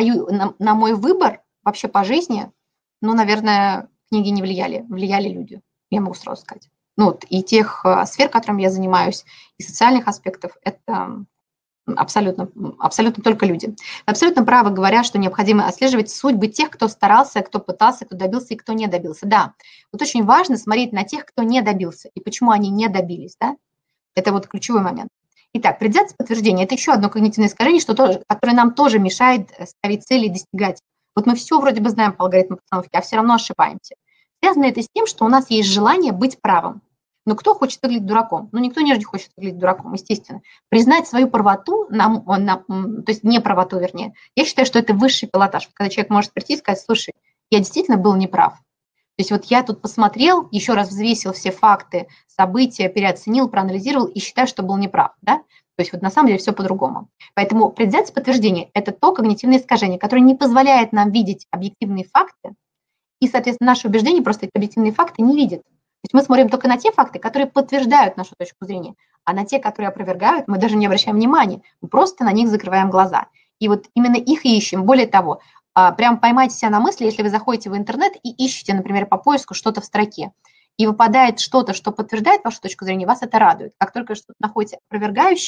на мой выбор вообще по жизни, наверное, книги не влияли, влияли люди, я могу сразу сказать. И тех сфер, которыми я занимаюсь, и социальных аспектов, это абсолютно только люди. Вы абсолютно правы, говоря, что необходимо отслеживать судьбы тех, кто старался, кто пытался, кто добился и кто не добился. Да, вот очень важно смотреть на тех, кто не добился, и почему они не добились, да? Это вот ключевой момент. Итак, предвзятость подтверждения – это еще одно когнитивное искажение, которое нам тоже мешает ставить цели и достигать. Вот мы все вроде бы знаем по алгоритму постановки, а все равно ошибаемся. Связано это с тем, что у нас есть желание быть правым. Но кто хочет выглядеть дураком? Никто не хочет выглядеть дураком, естественно. Признать свою правоту, то есть неправоту, вернее, я считаю, что это высший пилотаж. Когда человек может прийти и сказать, слушай, я действительно был неправ. То есть вот я тут посмотрел, еще раз взвесил все факты, события, переоценил, проанализировал и считаю, что был неправ. Да? То есть вот на самом деле все по-другому. Поэтому предвзятость подтверждения – это то когнитивное искажение, которое не позволяет нам видеть объективные факты, и, соответственно, наши убеждения просто эти объективные факты не видят. То есть мы смотрим только на те факты, которые подтверждают нашу точку зрения, а на те, которые опровергают, мы даже не обращаем внимания, мы просто на них закрываем глаза. И вот именно их и ищем. Более того, прям поймайте себя на мысли, если вы заходите в интернет и ищете, например, по поиску что-то в строке, и выпадает что-то, что подтверждает вашу точку зрения, вас это радует. Как только что-то находите опровергающее,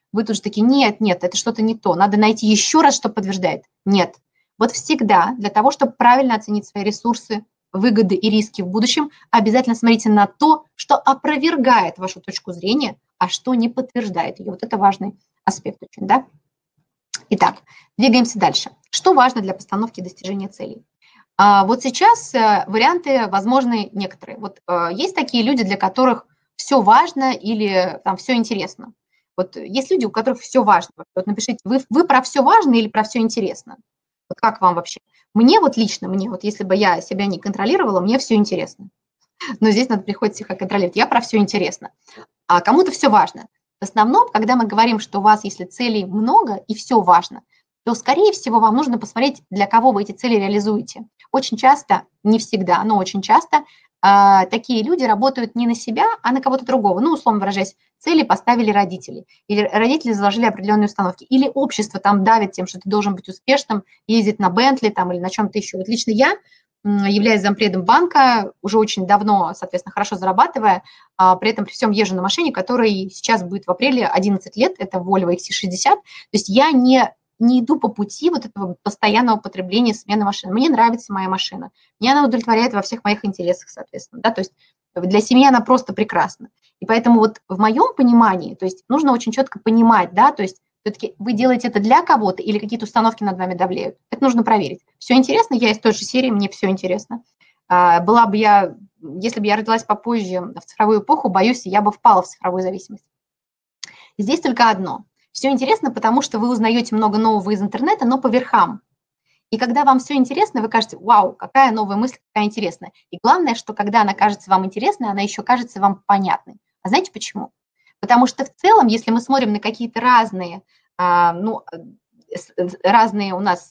вы тут же такие, нет, нет, это что-то не то, надо найти еще раз, что подтверждает. Нет. Вот всегда для того, чтобы правильно оценить свои ресурсы, выгоды и риски в будущем, обязательно смотрите на то, что опровергает вашу точку зрения, а что не подтверждает ее. Вот это важный аспект очень, да? Итак, двигаемся дальше. Что важно для постановки и достижения целей? Вот сейчас варианты возможны некоторые. Вот есть такие люди, для которых все важно или там все интересно. Вот есть люди, у которых все важно. Вот напишите, вы про все важно или про все интересно? Вот как вам вообще? Мне вот лично, мне вот если бы я себя не контролировала, мне все интересно. Но здесь надо приходится их контролировать. Я про все интересно. А кому-то все важно. В основном, когда мы говорим, что у вас, если целей много и все важно, то, скорее всего, вам нужно посмотреть, для кого вы эти цели реализуете. Очень часто, не всегда, но очень часто такие люди работают не на себя, а на кого-то другого. Ну, условно выражаясь, цели поставили родители, или родители заложили определенные установки, или общество там давит тем, что ты должен быть успешным, ездить на Бентли там, или на чем-то еще. Вот лично я, являясь зампредом банка, уже очень давно, соответственно, хорошо зарабатывая, при этом при всем езжу на машине, которой сейчас будет в апреле 11 лет, это Volvo XC60. То есть я не иду по пути вот этого постоянного потребления смены машины. Мне нравится моя машина, меня она удовлетворяет во всех моих интересах, соответственно, да, то есть для семьи она просто прекрасна. И поэтому вот в моем понимании, то есть нужно очень четко понимать, да, то есть все-таки вы делаете это для кого-то или какие-то установки над вами давлеют. Это нужно проверить. Все интересно, я из той же серии, мне все интересно. Была бы я, если бы я родилась попозже в цифровую эпоху, боюсь, я бы впала в цифровую зависимость. И здесь только одно. Все интересно, потому что вы узнаете много нового из интернета, но по верхам. И когда вам все интересно, вы кажете, вау, какая новая мысль, какая интересная. И главное, что когда она кажется вам интересной, она еще кажется вам понятной. А знаете почему? Потому что в целом, если мы смотрим на какие-то разные, разные у нас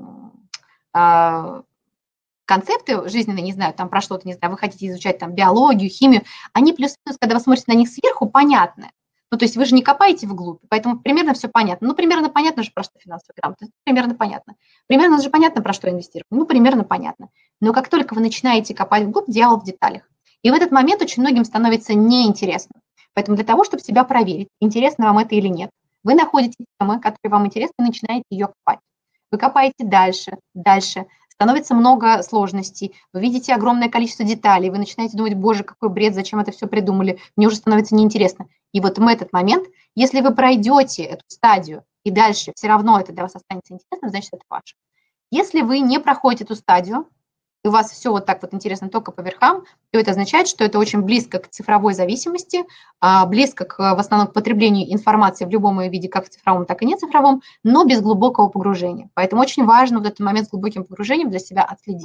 концепты жизненные, не знаю, там про что-то, не знаю, вы хотите изучать там биологию, химию, они плюс-минус, когда вы смотрите на них сверху, понятны. Ну, то есть вы же не копаете вглубь, поэтому примерно все понятно. Ну, примерно понятно же, про что финансовая грамотность, примерно понятно. Примерно же понятно, про что инвестировать, ну, примерно понятно. Но как только вы начинаете копать вглубь, дьявол в деталях. И в этот момент очень многим становится неинтересно. Поэтому для того, чтобы себя проверить, интересно вам это или нет, вы находите темы, которые вам интересны, и начинаете ее копать. Вы копаете дальше, дальше, становится много сложностей, вы видите огромное количество деталей, вы начинаете думать, боже, какой бред, зачем это все придумали, мне уже становится неинтересно. И вот в этот момент, если вы пройдете эту стадию и дальше все равно это для вас останется интересным, значит, это ваше. Если вы не проходите эту стадию, и у вас все вот так вот интересно только по верхам, то это означает, что это очень близко к цифровой зависимости, близко в основном к потреблению информации в любом ее виде, как в цифровом, так и не цифровом, но без глубокого погружения. Поэтому очень важно вот этот момент с глубоким погружением для себя отследить.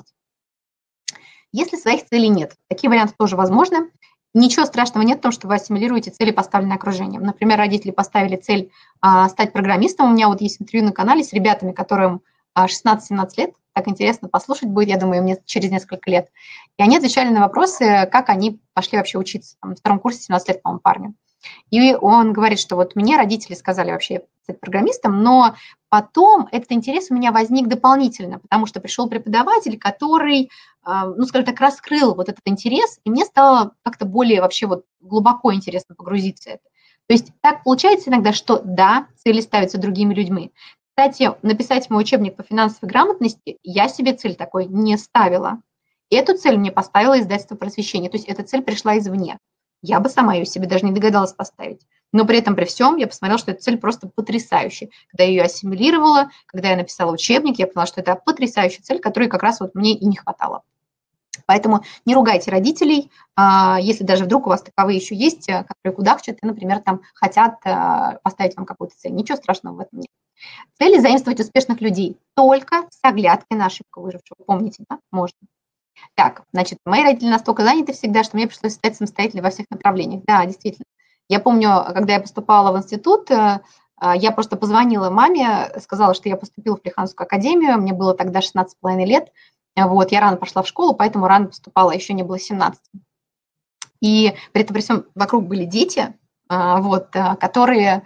Если своих целей нет, такие варианты тоже возможны. Ничего страшного нет в том, что вы ассимилируете цели, поставленные окружением. Например, родители поставили цель стать программистом. У меня вот есть интервью на канале с ребятами, которым 16-17 лет. Так интересно послушать будет, я думаю, мне через несколько лет. И они отвечали на вопросы, как они пошли вообще учиться. Там, на втором курсе 17 лет, по-моему, парню. И он говорит, что вот мне родители сказали вообще стать программистом, но потом этот интерес у меня возник дополнительно, потому что пришел преподаватель, который, ну, скажем так, раскрыл вот этот интерес, и мне стало как-то более вообще вот глубоко интересно погрузиться в это. То есть так получается иногда, что да, цели ставятся другими людьми. Кстати, написать мой учебник по финансовой грамотности я себе цель такой не ставила. И эту цель мне поставило издательство «Просвещение», то есть эта цель пришла извне. Я бы сама ее себе даже не догадалась поставить. Но при этом, при всем, я посмотрела, что эта цель просто потрясающая. Когда я ее ассимилировала, когда я написала учебник, я поняла, что это потрясающая цель, которой как раз вот мне и не хватало. Поэтому не ругайте родителей, если даже вдруг у вас таковые еще есть, которые кудахчут и, например, там хотят поставить вам какую-то цель. Ничего страшного в этом нет. Цели заимствовать успешных людей только с оглядкой на ошибку выжившего. Помните, да? Можно. Так, значит, мои родители настолько заняты всегда, что мне пришлось стать самостоятельной во всех направлениях. Да, действительно. Я помню, когда я поступала в институт, я просто позвонила маме, сказала, что я поступила в Плеханскую академию, мне было тогда 16,5 лет, вот, я рано пошла в школу, поэтому рано поступала, еще не было 17. И при этом, при всем, вокруг были дети, вот, которые,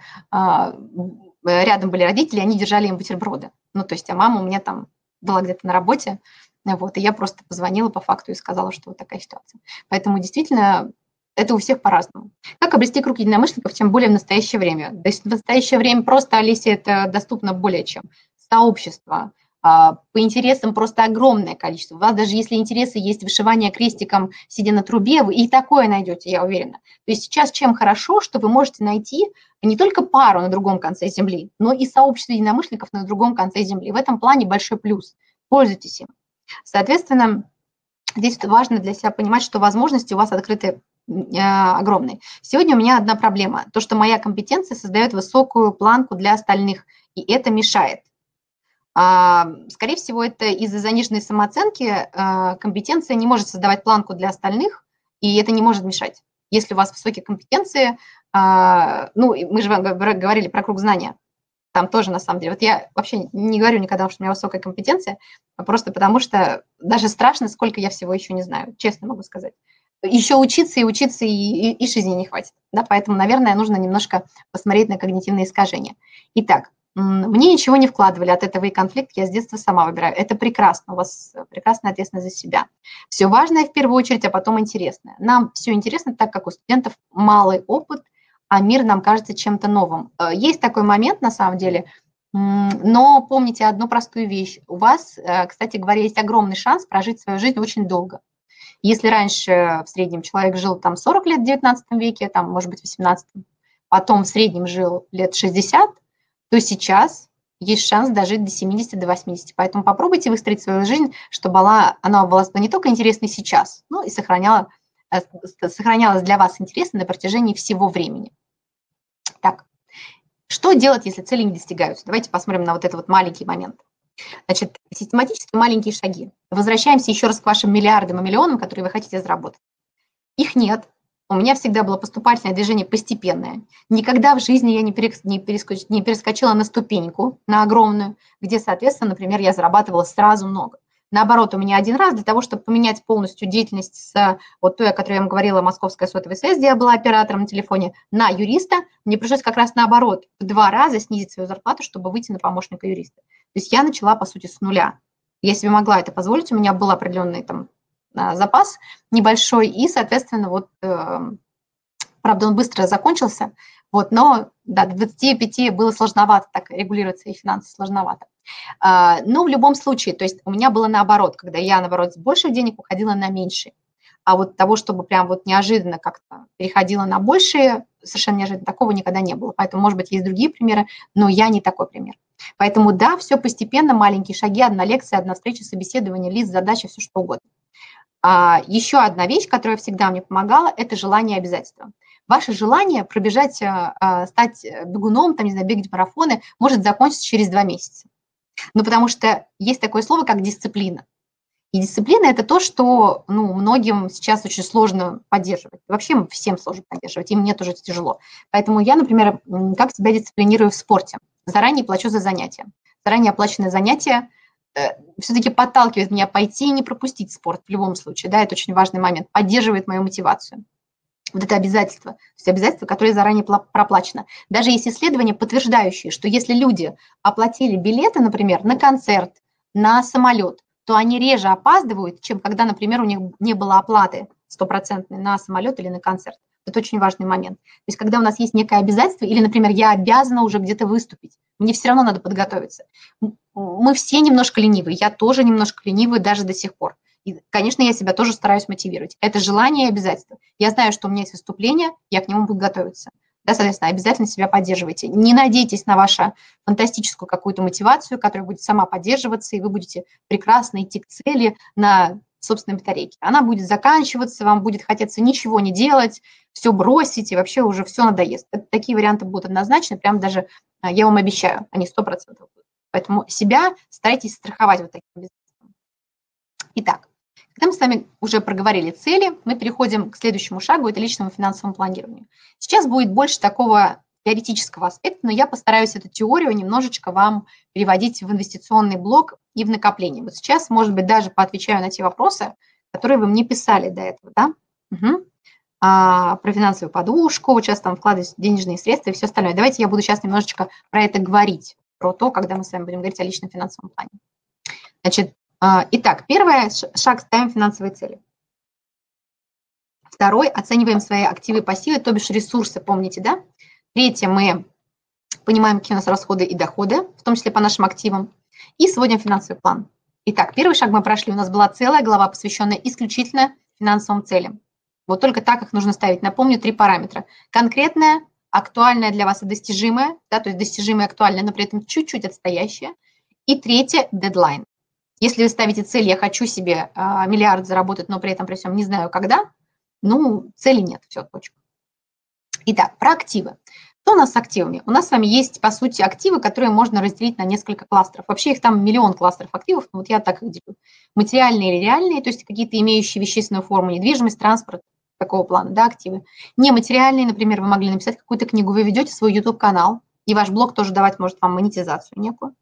рядом были родители, они держали им бутерброды. Ну, то есть, а мама у меня там была где-то на работе, вот, и я просто позвонила по факту и сказала, что вот такая ситуация. Поэтому действительно Это у всех по-разному. Как обрести круг единомышленников, тем более в настоящее время? То есть в настоящее время просто, Алисе, это доступно более чем. Сообщество, по интересам просто огромное количество. У вас даже если интересы есть вышивание крестиком, сидя на трубе, вы и такое найдете, я уверена. То есть сейчас чем хорошо, что вы можете найти не только пару на другом конце Земли, но и сообщество единомышленников на другом конце Земли. В этом плане большой плюс. Пользуйтесь им. Соответственно, здесь важно для себя понимать, что возможности у вас открыты огромные. Сегодня у меня одна проблема. То, что моя компетенция создает высокую планку для остальных, и это мешает. Скорее всего, это из-за заниженной самооценки компетенция не может создавать планку для остальных, и это не может мешать. Если у вас высокие компетенции, ну, мы же говорили про круг знания, там тоже на самом деле. Вот я вообще не говорю никогда, что у меня высокая компетенция, просто потому что даже страшно, сколько я всего еще не знаю, честно могу сказать. Еще учиться, и жизни не хватит. Да? Поэтому, наверное, нужно немножко посмотреть на когнитивные искажения. Итак, мне ничего не вкладывали, от этого и конфликт я с детства сама выбираю. Это прекрасно, у вас прекрасная ответственность за себя. Все важное в первую очередь, а потом интересное. Нам все интересно, так как у студентов малый опыт, а мир нам кажется чем-то новым. Есть такой момент на самом деле, но помните одну простую вещь. У вас, кстати говоря, есть огромный шанс прожить свою жизнь очень долго. Если раньше в среднем человек жил там 40 лет в 19 веке, там, может быть, в 18, потом в среднем жил лет 60, то сейчас есть шанс дожить до 70, до 80. Поэтому попробуйте выстроить свою жизнь, чтобы она была не только интересной сейчас, но и сохранялась для вас интересной на протяжении всего времени. Так, что делать, если цели не достигаются? Давайте посмотрим на вот этот вот маленький момент. Значит, систематически маленькие шаги. Возвращаемся еще раз к вашим миллиардам и миллионам, которые вы хотите заработать. Их нет. У меня всегда было поступательное движение постепенное. Никогда в жизни я не перескочила на ступеньку, на огромную, где, соответственно, например, я зарабатывала сразу много. Наоборот, у меня один раз для того, чтобы поменять полностью деятельность с вот той, о которой я вам говорила, московская сотовая связь, где я была оператором на телефоне, на юриста, мне пришлось как раз наоборот, в 2 раза снизить свою зарплату, чтобы выйти на помощника юриста. То есть я начала, по сути, с нуля. Я себе могла это позволить, у меня был определенный там запас небольшой, и, соответственно, вот, правда, он быстро закончился, вот, но да, до 25 было сложновато так регулировать свои финансы, сложновато. Но в любом случае, то есть у меня было наоборот, когда я, наоборот, с больших денег уходила на меньшие. А вот того, чтобы прям вот неожиданно как-то переходила на большие, совершенно неожиданно, такого никогда не было. Поэтому, может быть, есть другие примеры, но я не такой пример. Поэтому да, все постепенно, маленькие шаги, одна лекция, одна встреча, собеседование, лист, задача, все что угодно. Еще одна вещь, которая всегда мне помогала, это желание и обязательства. Ваше желание пробежать, стать бегуном, там, не знаю, бегать марафоны, может закончиться через 2 месяца. Ну, потому что есть такое слово, как дисциплина. И дисциплина – это то, что многим сейчас очень сложно поддерживать. Вообще всем сложно поддерживать, и мне тоже тяжело. Поэтому я, например, как себя дисциплинирую в спорте? Заранее плачу за занятия. Заранее оплаченное занятие все-таки подталкивает меня пойти и не пропустить спорт в любом случае. Да, это очень важный момент, поддерживает мою мотивацию. Вот это обязательство, то есть обязательство, которое заранее проплачено. Даже есть исследования, подтверждающие, что если люди оплатили билеты, например, на концерт, на самолет, то они реже опаздывают, чем когда, например, у них не было оплаты стопроцентной на самолет или на концерт. Это очень важный момент. То есть когда у нас есть некое обязательство, или, например, я обязана уже где-то выступить, мне все равно надо подготовиться. Мы все немножко ленивые, я тоже немножко ленивая даже до сих пор. И, конечно, я себя тоже стараюсь мотивировать. Это желание и обязательство. Я знаю, что у меня есть выступление, я к нему буду готовиться. Да, соответственно, обязательно себя поддерживайте. Не надейтесь на вашу фантастическую какую-то мотивацию, которая будет сама поддерживаться, и вы будете прекрасно идти к цели на собственной батарейке. Она будет заканчиваться, вам будет хотеться ничего не делать, все бросить, и вообще уже все надоест. Такие варианты будут однозначно, прям даже, я вам обещаю, они 100% будут. Поэтому себя старайтесь страховать вот таким обязательством. Итак, когда мы с вами уже проговорили цели, мы переходим к следующему шагу, это личному финансовому планированию. Сейчас будет больше такого теоретического аспекта, но я постараюсь эту теорию немножечко вам переводить в инвестиционный блок и в накопление. Вот сейчас, может быть, даже поотвечаю на те вопросы, которые вы мне писали до этого, да? Угу. Про финансовую подушку, вот сейчас там вкладывать денежные средства и все остальное. Давайте я буду сейчас немножечко про это говорить, про то, когда мы с вами будем говорить о личном финансовом плане. Значит, итак, первый шаг – ставим финансовые цели. Второй, оцениваем свои активы и пассивы, то бишь ресурсы, помните, да? Третье, мы понимаем, какие у нас расходы и доходы, в том числе по нашим активам, и сводим финансовый план. Итак, первый шаг мы прошли. У нас была целая глава, посвященная исключительно финансовым целям. Вот только так их нужно ставить. Напомню, 3 параметра. Конкретное, актуальное для вас и достижимое, да, то есть достижимое, актуальное, но при этом чуть-чуть отстоящее. И третье – дедлайн. Если вы ставите цель «я хочу себе миллиард заработать, но при этом при всем не знаю когда», ну, цели нет, все, точка. Итак, про активы. Что у нас с активами? У нас с вами есть, по сути, активы, которые можно разделить на несколько кластеров. Вообще их там миллион кластеров активов, но вот я так их делю. Материальные или реальные, то есть какие-то имеющие вещественную форму, недвижимость, транспорт, такого плана, да, активы. Нематериальные, например, вы могли написать какую-то книгу, вы ведете свой YouTube-канал, и ваш блог тоже давать может вам монетизацию некую.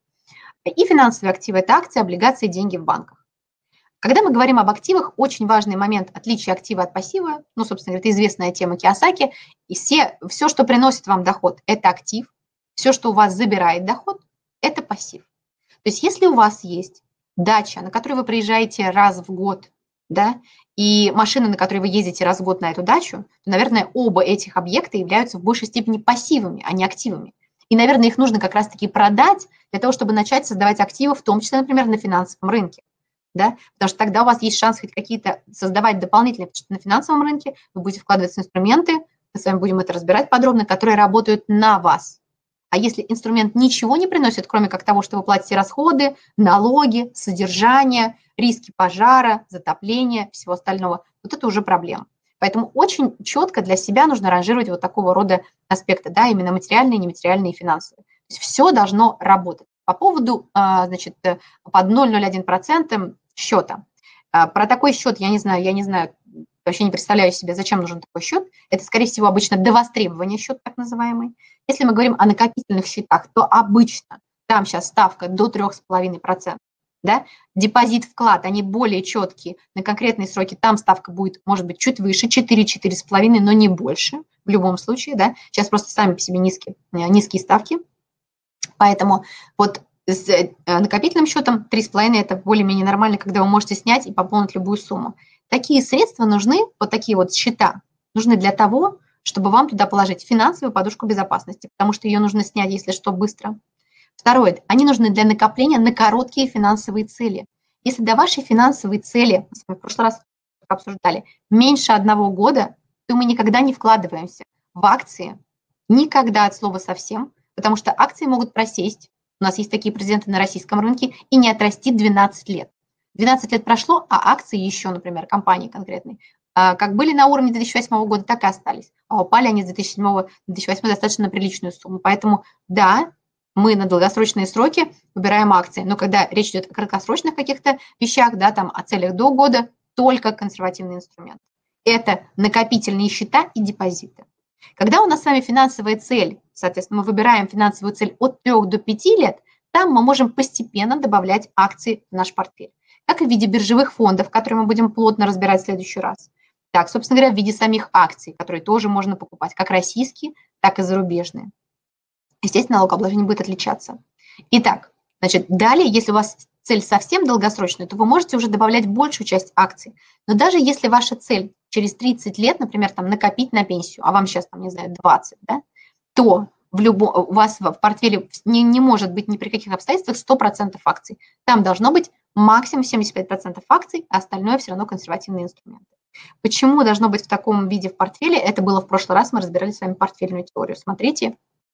И финансовые активы – это акции, облигации, деньги в банках. Когда мы говорим об активах, очень важный момент отличия актива от пассива, ну, собственно говоря, это известная тема Кийосаки, и все, что приносит вам доход, это актив, все, что у вас забирает доход, это пассив. То есть если у вас есть дача, на которую вы приезжаете раз в год, да, и машина, на которой вы ездите раз в год на эту дачу, то, наверное, оба этих объекта являются в большей степени пассивами, а не активами. И, наверное, их нужно как раз-таки продать для того, чтобы начать создавать активы, в том числе, например, на финансовом рынке. Да? Потому что тогда у вас есть шанс хоть какие-то создавать дополнительные, потому что на финансовом рынке вы будете вкладываться в инструменты, мы с вами будем это разбирать подробно, которые работают на вас. А если инструмент ничего не приносит, кроме как того, что вы платите расходы, налоги, содержание, риски пожара, затопления, всего остального, вот это уже проблема. Поэтому очень четко для себя нужно ранжировать вот такого рода аспекты, да, именно материальные, нематериальные и финансовые. То есть все должно работать. По поводу, значит, под 0,01% счета. Про такой счет я не знаю, вообще не представляю себе, зачем нужен такой счет. Это, скорее всего, обычно до востребования счет, так называемый. Если мы говорим о накопительных счетах, то обычно там сейчас ставка до 3,5%. Да? Депозит, вклад, они более четкие на конкретные сроки. Там ставка будет, может быть, чуть выше, 4-4,5, но не больше в любом случае. Да? Сейчас просто сами по себе низкие ставки. Поэтому вот с накопительным счетом 3,5 – это более-менее нормально, когда вы можете снять и пополнить любую сумму. Такие средства нужны, вот такие вот счета, нужны для того, чтобы вам туда положить финансовую подушку безопасности, потому что ее нужно снять, если что, быстро. Второе, они нужны для накопления на короткие финансовые цели. Если до вашей финансовой цели, мы в прошлый раз обсуждали, меньше 1 года, то мы никогда не вкладываемся в акции, никогда от слова совсем, потому что акции могут просесть. У нас есть такие прецеденты на российском рынке, и не отрасти 12 лет. 12 лет прошло, а акции еще, например, компании конкретной, как были на уровне 2008 года, так и остались. А упали они с 2007-2008 достаточно на приличную сумму. Поэтому, да, мы на долгосрочные сроки выбираем акции. Но когда речь идет о краткосрочных каких-то вещах, да, там, о целях до года, только консервативный инструмент. Это накопительные счета и депозиты. Когда у нас с вами финансовая цель, соответственно, мы выбираем финансовую цель от 3 до 5 лет, там мы можем постепенно добавлять акции в наш портфель. Как и в виде биржевых фондов, которые мы будем плотно разбирать в следующий раз. Так, собственно говоря, в виде самих акций, которые тоже можно покупать, как российские, так и зарубежные. Естественно, налогообложение будет отличаться. Итак, значит, далее, если у вас цель совсем долгосрочная, то вы можете уже добавлять большую часть акций. Но даже если ваша цель через 30 лет, например, там, накопить на пенсию, а вам сейчас, там, не знаю, 20, да, то у вас в портфеле не может быть ни при каких обстоятельствах 100% акций. Там должно быть максимум 75% акций, а остальное все равно консервативные инструменты. Почему должно быть в таком виде в портфеле? Это было в прошлый раз, мы разбирали с вами портфельную теорию. Смотрите,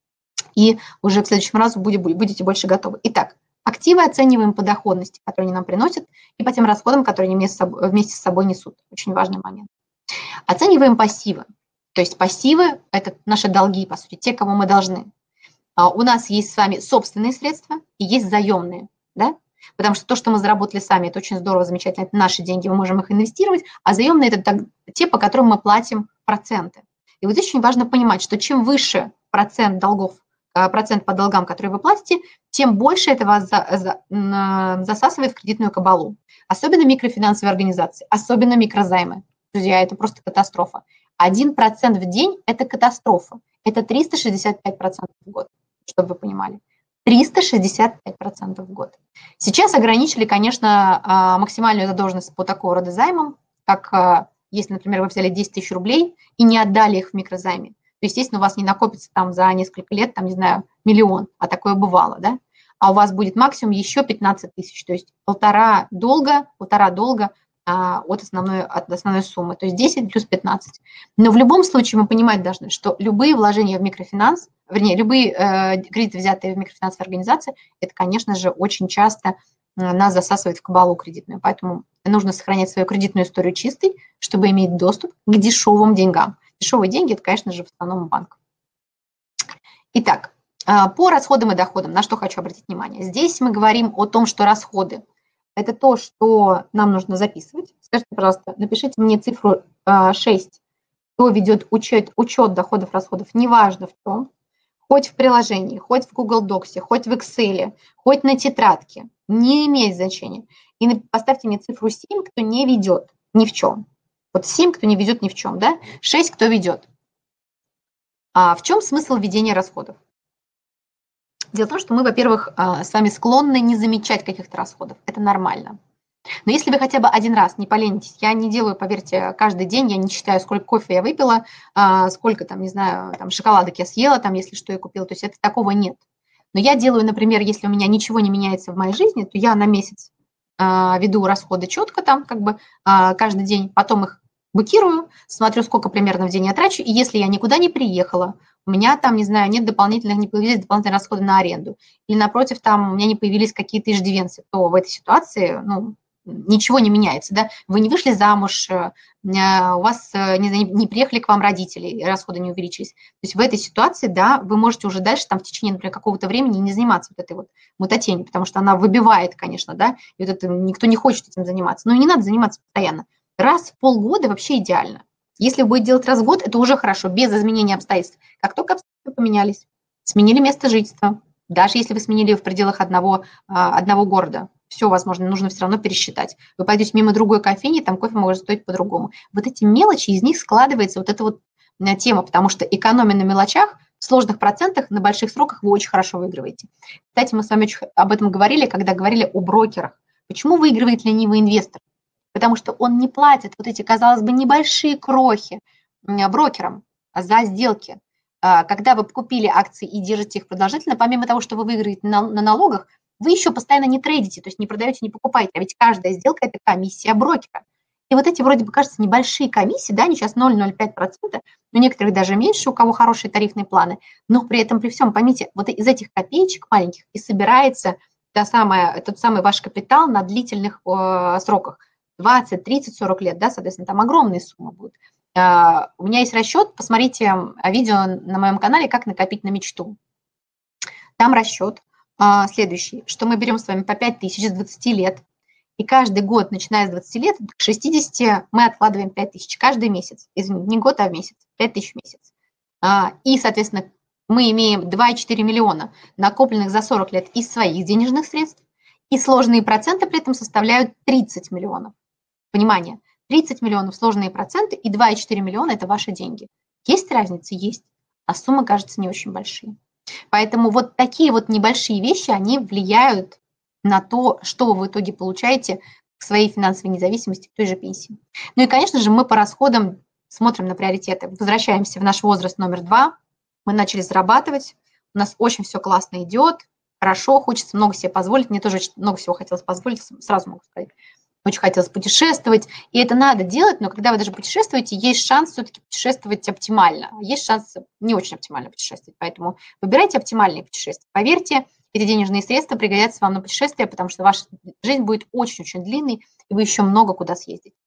и уже в следующем разу будете больше готовы. Итак, активы оцениваем по доходности, которые они нам приносят, и по тем расходам, которые они вместе с собой несут. Очень важный момент. Оцениваем пассивы. То есть пассивы – это наши долги, по сути, те, кому мы должны. У нас есть с вами собственные средства и есть заемные, да? Потому что то, что мы заработали сами, это очень здорово, замечательно, это наши деньги, мы можем их инвестировать, а заемные – это те, по которым мы платим проценты. И вот здесь очень важно понимать, что чем выше процент долгов, процент по долгам, которые вы платите, тем больше это вас засасывает в кредитную кабалу. Особенно микрофинансовые организации, особенно микрозаймы. Друзья, это просто катастрофа. 1% в день – это катастрофа. Это 365% в год, чтобы вы понимали. 365% в год. Сейчас ограничили, конечно, максимальную задолженность по такого рода займам, как если, например, вы взяли 10 тысяч рублей и не отдали их в микрозайме, то, естественно, у вас не накопится там за несколько лет, там, не знаю, миллион, а такое бывало, да, а у вас будет максимум еще 15 тысяч, то есть полтора долга от основной суммы, то есть 10 плюс 15. Но в любом случае мы понимать должны, что любые вложения в микрофинанс, вернее, любые кредиты, взятые в микрофинансовой организации, это, конечно же, очень часто нас засасывает в кабалу кредитную. Поэтому нужно сохранять свою кредитную историю чистой, чтобы иметь доступ к дешевым деньгам. Дешевые деньги – это, конечно же, в основном банк. Итак, по расходам и доходам, на что хочу обратить внимание. Здесь мы говорим о том, что расходы – это то, что нам нужно записывать. Скажите, пожалуйста, напишите мне цифру 6, кто ведет учет доходов, расходов, неважно в чем, хоть в приложении, хоть в Google Docs, хоть в Excel, хоть на тетрадке, не имеет значения. И поставьте мне цифру 7, кто не ведет ни в чем. Вот 7, кто не ведет ни в чем, да? 6, кто ведет. А в чем смысл ведения расходов? Дело в том, что мы, во-первых, с вами склонны не замечать каких-то расходов. Это нормально. Но если вы хотя бы один раз не поленитесь, я не делаю, поверьте, каждый день, я не считаю, сколько кофе я выпила, сколько там, не знаю, там шоколадок я съела, там, если что, я купила. То есть это такого нет. Но я делаю, например, если у меня ничего не меняется в моей жизни, то я на месяц веду расходы четко там, как бы каждый день, потом их букирую, смотрю, сколько примерно в день я трачу, и если я никуда не приехала, у меня там, не знаю, не появились дополнительные расходы на аренду, или напротив, там у меня не появились какие-то иждивенцы, то в этой ситуации, ничего не меняется, да, вы не вышли замуж, у вас не приехали к вам родители, расходы не увеличились. То есть в этой ситуации, да, вы можете уже дальше там в течение, например, какого-то времени не заниматься вот этой вот мутатенью, потому что она выбивает, конечно, да, и вот это никто не хочет этим заниматься. Но и не надо заниматься постоянно. Раз в полгода вообще идеально. Если вы будете делать раз в год, это уже хорошо, без изменения обстоятельств. Как только обстоятельства поменялись, сменили место жительства, даже если вы сменили в пределах одного города, все возможно, нужно все равно пересчитать. Вы пойдете мимо другой кофейни, там кофе может стоить по-другому. Вот эти мелочи, из них складывается вот эта вот тема, потому что экономия на мелочах, в сложных процентах, на больших сроках вы очень хорошо выигрываете. Кстати, мы с вами об этом говорили, когда говорили о брокерах. Почему выигрывает ленивый инвестор? Потому что он не платит вот эти, казалось бы, небольшие крохи брокерам за сделки. Когда вы купили акции и держите их продолжительно, помимо того, что вы выиграете на налогах, вы еще постоянно не трейдите, то есть не продаете, не покупаете, а ведь каждая сделка – это комиссия брокера. И вот эти вроде бы, кажется, небольшие комиссии, да, они сейчас 0,05%, у некоторых даже меньше, у кого хорошие тарифные планы, но при этом, при всем, поймите, вот из этих копеечек маленьких и собирается тот самый ваш капитал на длительных сроках, 20, 30, 40 лет, да, соответственно, там огромные суммы будут. У меня есть расчет, посмотрите видео на моем канале «Как накопить на мечту». Там расчет следующий, что мы берем с вами по 5 тысяч с 20 лет, и каждый год, начиная с 20 лет, к 60 мы откладываем 5 тысяч каждый месяц, извините, не год, а в месяц, 5 тысяч в месяц. И, соответственно, мы имеем 2,4 миллиона, накопленных за 40 лет из своих денежных средств, и сложные проценты при этом составляют 30 миллионов. Внимание, 30 миллионов сложные проценты и 2,4 миллиона – это ваши деньги. Есть разница? Есть. А суммы, кажется, не очень большие. Поэтому вот такие вот небольшие вещи, они влияют на то, что вы в итоге получаете к своей финансовой независимости, к той же пенсии. Ну и, конечно же, мы по расходам смотрим на приоритеты. Возвращаемся в наш возраст номер 2. Мы начали зарабатывать, у нас очень все классно идет, хорошо, хочется много себе позволить. Мне тоже очень много всего хотелось позволить, сразу могу сказать. Очень хотелось путешествовать, и это надо делать, но когда вы даже путешествуете, есть шанс все-таки путешествовать оптимально, есть шанс не очень оптимально путешествовать, поэтому выбирайте оптимальные путешествия. Поверьте, эти денежные средства пригодятся вам на путешествие, потому что ваша жизнь будет очень-очень длинной, и вы еще много куда съездите.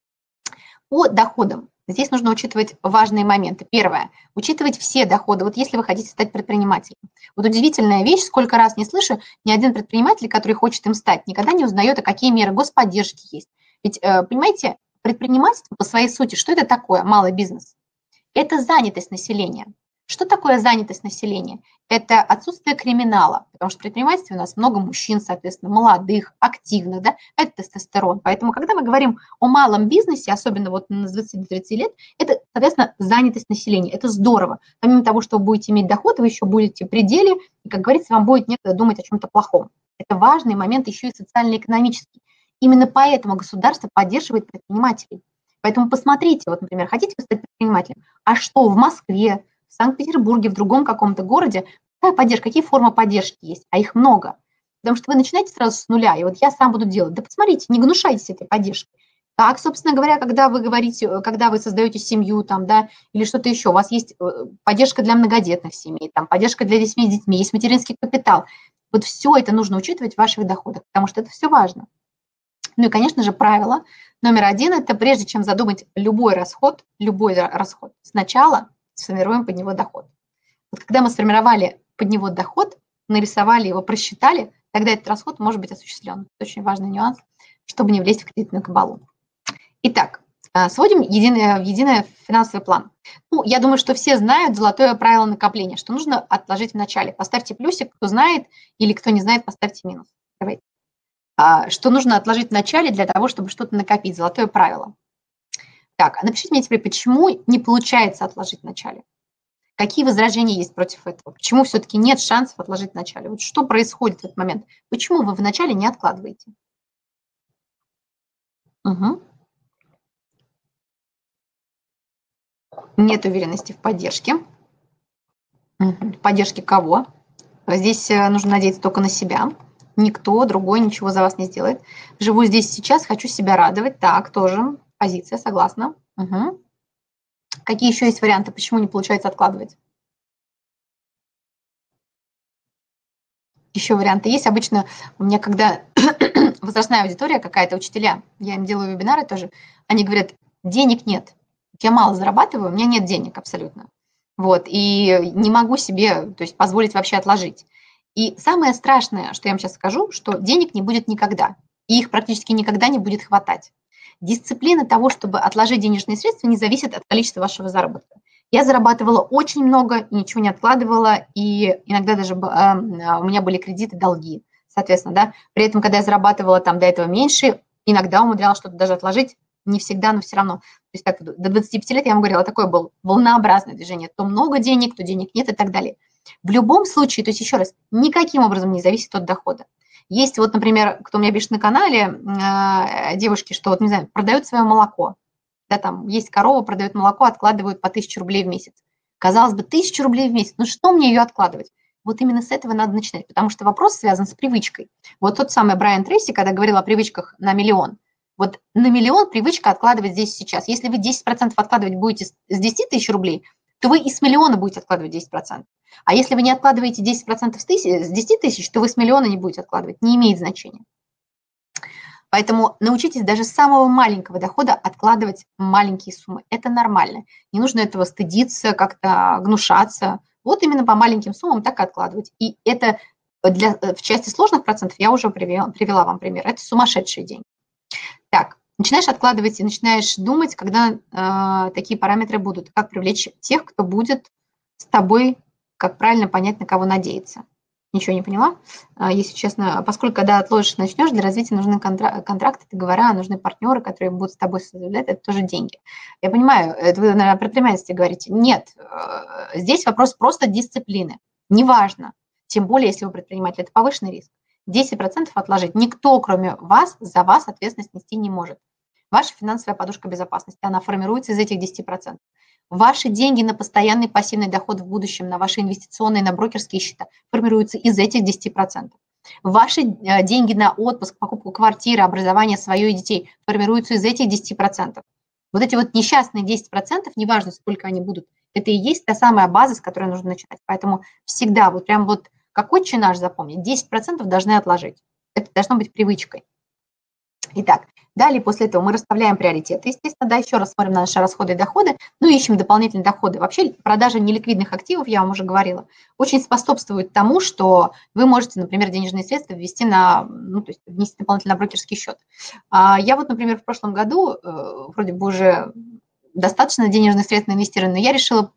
По доходам. Здесь нужно учитывать важные моменты. Первое. Учитывать все доходы. Вот если вы хотите стать предпринимателем. Вот удивительная вещь, сколько раз не слышу, ни один предприниматель, который хочет им стать, никогда не узнает, а какие меры господдержки есть. Ведь, понимаете, предпринимательство по своей сути, что это такое, малый бизнес? Это занятость населения. Что такое занятость населения? Это отсутствие криминала, потому что в предпринимательстве у нас много мужчин, соответственно, молодых, активных, да, это тестостерон. Поэтому, когда мы говорим о малом бизнесе, особенно вот с 20 до 30 лет, это, соответственно, занятость населения. Это здорово. Помимо того, что вы будете иметь доход, вы еще будете в пределе, и, как говорится, вам будет некогда думать о чем-то плохом. Это важный момент еще и социально-экономический. Именно поэтому государство поддерживает предпринимателей. Поэтому посмотрите, вот, например, хотите вы стать предпринимателем, а что в Москве, в Санкт-Петербурге, в другом каком-то городе, какая поддержка, какие формы поддержки есть, а их много. Потому что вы начинаете сразу с нуля, и вот я сам буду делать. Да посмотрите, не гнушайтесь этой поддержкой. Так, собственно говоря, когда вы говорите, когда вы создаете семью там, да, или что-то еще, у вас есть поддержка для многодетных семей, там, поддержка для семей с детьми, есть материнский капитал. Вот все это нужно учитывать в ваших доходах, потому что это все важно. Ну и, конечно же, правило номер 1 – это прежде чем задумать любой расход, сначала сформируем под него доход. Вот когда мы сформировали под него доход, нарисовали его, просчитали, тогда этот расход может быть осуществлен. Это очень важный нюанс, чтобы не влезть в кредитную кабалу. Итак, сводим в единый финансовый план. Ну, я думаю, что все знают золотое правило накопления, что нужно отложить в начале. Поставьте плюсик, кто знает, или кто не знает, поставьте минус. Давайте. Что нужно отложить в начале для того, чтобы что-то накопить, золотое правило. Так, напишите мне теперь, почему не получается отложить в начале. Какие возражения есть против этого? Почему все-таки нет шансов отложить в начале? Вот что происходит в этот момент? Почему вы в начале не откладываете? Угу. Нет уверенности в поддержке. Поддержки кого? Здесь нужно надеяться только на себя. Никто другой ничего за вас не сделает. Живу здесь сейчас, хочу себя радовать. Так, тоже позиция, согласна. Угу. Какие еще есть варианты, почему не получается откладывать? Еще варианты есть. Обычно у меня, когда возрастная аудитория какая-то, учителя, я им делаю вебинары тоже, они говорят, денег нет. Я мало зарабатываю, у меня нет денег абсолютно. Вот, и не могу себе, то есть, позволить вообще отложить. И самое страшное, что я вам сейчас скажу, что денег не будет никогда, и их практически никогда не будет хватать. Дисциплина того, чтобы отложить денежные средства, не зависит от количества вашего заработка. Я зарабатывала очень много и ничего не откладывала, и иногда даже у меня были кредиты, долги, соответственно, да. При этом, когда я зарабатывала там до этого меньше, иногда умудрялась что-то даже отложить, не всегда, но все равно. То есть так, до 25 лет я вам говорила, такое было волнообразное движение. То много денег, то денег нет и так далее. В любом случае, то есть еще раз, никаким образом не зависит от дохода. Есть вот, например, кто у меня пишет на канале, девушки, что вот, не знаю, продают свое молоко. Да, там есть корова, продает молоко, откладывают по 1000 рублей в месяц. Казалось бы, 1000 рублей в месяц, ну что мне ее откладывать? Вот именно с этого надо начинать, потому что вопрос связан с привычкой. Вот тот самый Брайан Трейси, когда говорил о привычках на миллион, вот на миллион привычка откладывать здесь сейчас. Если вы 10% откладывать будете с 10 тысяч рублей, то вы и с миллиона будете откладывать 10%. А если вы не откладываете 10% с 10 тысяч, то вы с миллиона не будете откладывать. Не имеет значения. Поэтому научитесь даже с самого маленького дохода откладывать маленькие суммы. Это нормально. Не нужно этого стыдиться, как-то гнушаться. Вот именно по маленьким суммам так и откладывать. И это в части сложных процентов я уже привела вам пример. Это сумасшедшие деньги. Так, начинаешь откладывать и начинаешь думать, когда такие параметры будут. Как привлечь тех, кто будет с тобой, как правильно понять, на кого надеяться. Ничего не поняла, если честно, поскольку когда отложишь, начнешь, для развития нужны контракты, договора, нужны партнеры, которые будут с тобой составлять, это тоже деньги. Я понимаю, это вы, наверное, о предпринимательстве говорите. Нет, здесь вопрос просто дисциплины. Неважно, тем более, если вы предприниматель, это повышенный риск. 10% отложить никто, кроме вас, за вас ответственность нести не может. Ваша финансовая подушка безопасности, она формируется из этих 10%. Ваши деньги на постоянный пассивный доход в будущем, на ваши инвестиционные, на брокерские счета формируются из этих 10%. Ваши деньги на отпуск, покупку квартиры, образование свое и детей формируются из этих 10%. Вот эти вот несчастные 10%, неважно, сколько они будут, это и есть та самая база, с которой нужно начинать. Поэтому всегда вот прям вот как отче наш запомнить, 10% должны отложить. Это должно быть привычкой. Итак, далее после этого мы расставляем приоритеты, естественно, да, еще раз смотрим на наши расходы и доходы, ну и ищем дополнительные доходы. Вообще продажа неликвидных активов, я вам уже говорила, очень способствует тому, что вы можете, например, денежные средства ввести внести дополнительно на брокерский счет. Я вот, например, в прошлом году, вроде бы уже достаточно денежных средств инвестировано, но я решила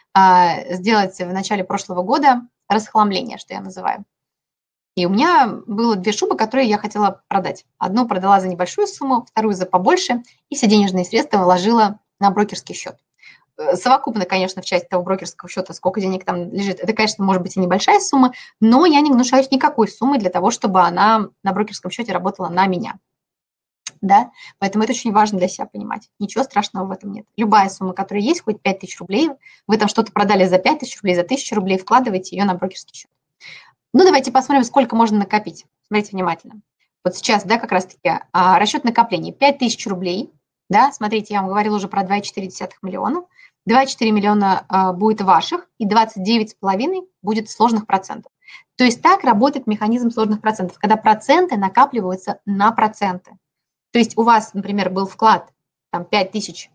сделать в начале прошлого года расхламление, что я называю. И у меня было 2 шубы, которые я хотела продать. Одну продала за небольшую сумму, вторую за побольше, и все денежные средства вложила на брокерский счет. Совокупно, конечно, в части того брокерского счета, сколько денег там лежит, это, конечно, может быть и небольшая сумма, но я не гнушаюсь никакой суммы для того, чтобы она на брокерском счете работала на меня. Да? Поэтому это очень важно для себя понимать. Ничего страшного в этом нет. Любая сумма, которая есть, хоть 5000 рублей, вы там что-то продали за 5000 рублей, за 1000 рублей, вкладываете ее на брокерский счет. Ну, давайте посмотрим, сколько можно накопить. Смотрите внимательно. Вот сейчас, да, как раз-таки расчет накопления 5000 рублей. Да, смотрите, я вам говорила уже про 2,4 миллиона. 2,4 миллиона будет ваших, и 29,5 будет сложных процентов. То есть так работает механизм сложных процентов, когда проценты накапливаются на проценты. То есть у вас, например, был вклад там, 5000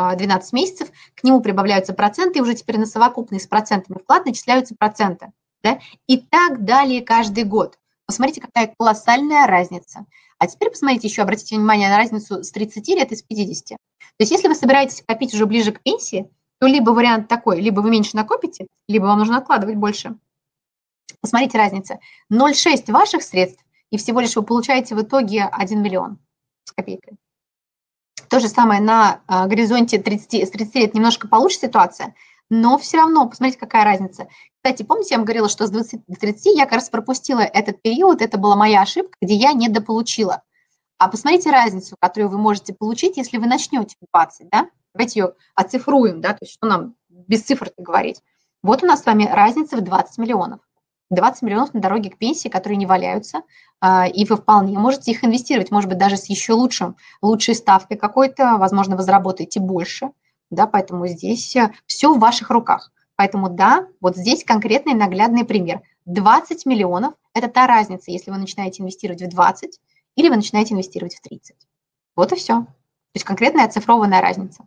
12 месяцев, к нему прибавляются проценты, и уже теперь на совокупный с процентами вклад начисляются проценты. Да? И так далее каждый год. Посмотрите, какая колоссальная разница. А теперь посмотрите еще, обратите внимание на разницу с 30 лет и с 50. То есть если вы собираетесь копить уже ближе к пенсии, то либо вариант такой, либо вы меньше накопите, либо вам нужно откладывать больше. Посмотрите разницу. 0,6 ваших средств, и всего лишь вы получаете в итоге 1 миллион с копейкой. То же самое на горизонте 30 лет немножко получше ситуация, но все равно, посмотрите, какая разница. Кстати, помните, я вам говорила, что с 20 до 30 я как раз пропустила этот период, это была моя ошибка, где я недополучила. А посмотрите разницу, которую вы можете получить, если вы начнете в 20, да? Давайте ее оцифруем, да, то есть что нам без цифр говорить. Вот у нас с вами разница в 20 миллионов. 20 миллионов на дороге к пенсии, которые не валяются, и вы вполне можете их инвестировать, может быть, даже с еще лучшей ставкой какой-то, возможно, вы заработаете больше, да, поэтому здесь все в ваших руках. Поэтому да, вот здесь конкретный наглядный пример. 20 миллионов – это та разница, если вы начинаете инвестировать в 20 или вы начинаете инвестировать в 30. Вот и все. То есть конкретная оцифрованная разница.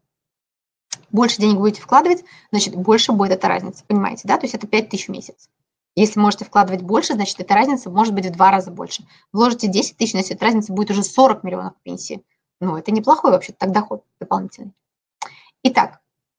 Больше денег будете вкладывать, значит, больше будет эта разница, понимаете, да? То есть это 5000 в месяц. Если можете вкладывать больше, значит, эта разница может быть в 2 раза больше. Вложите 10 тысяч, значит, эта разница будет уже 40 миллионов пенсии. Ну, это неплохой вообще так доход дополнительный. Итак,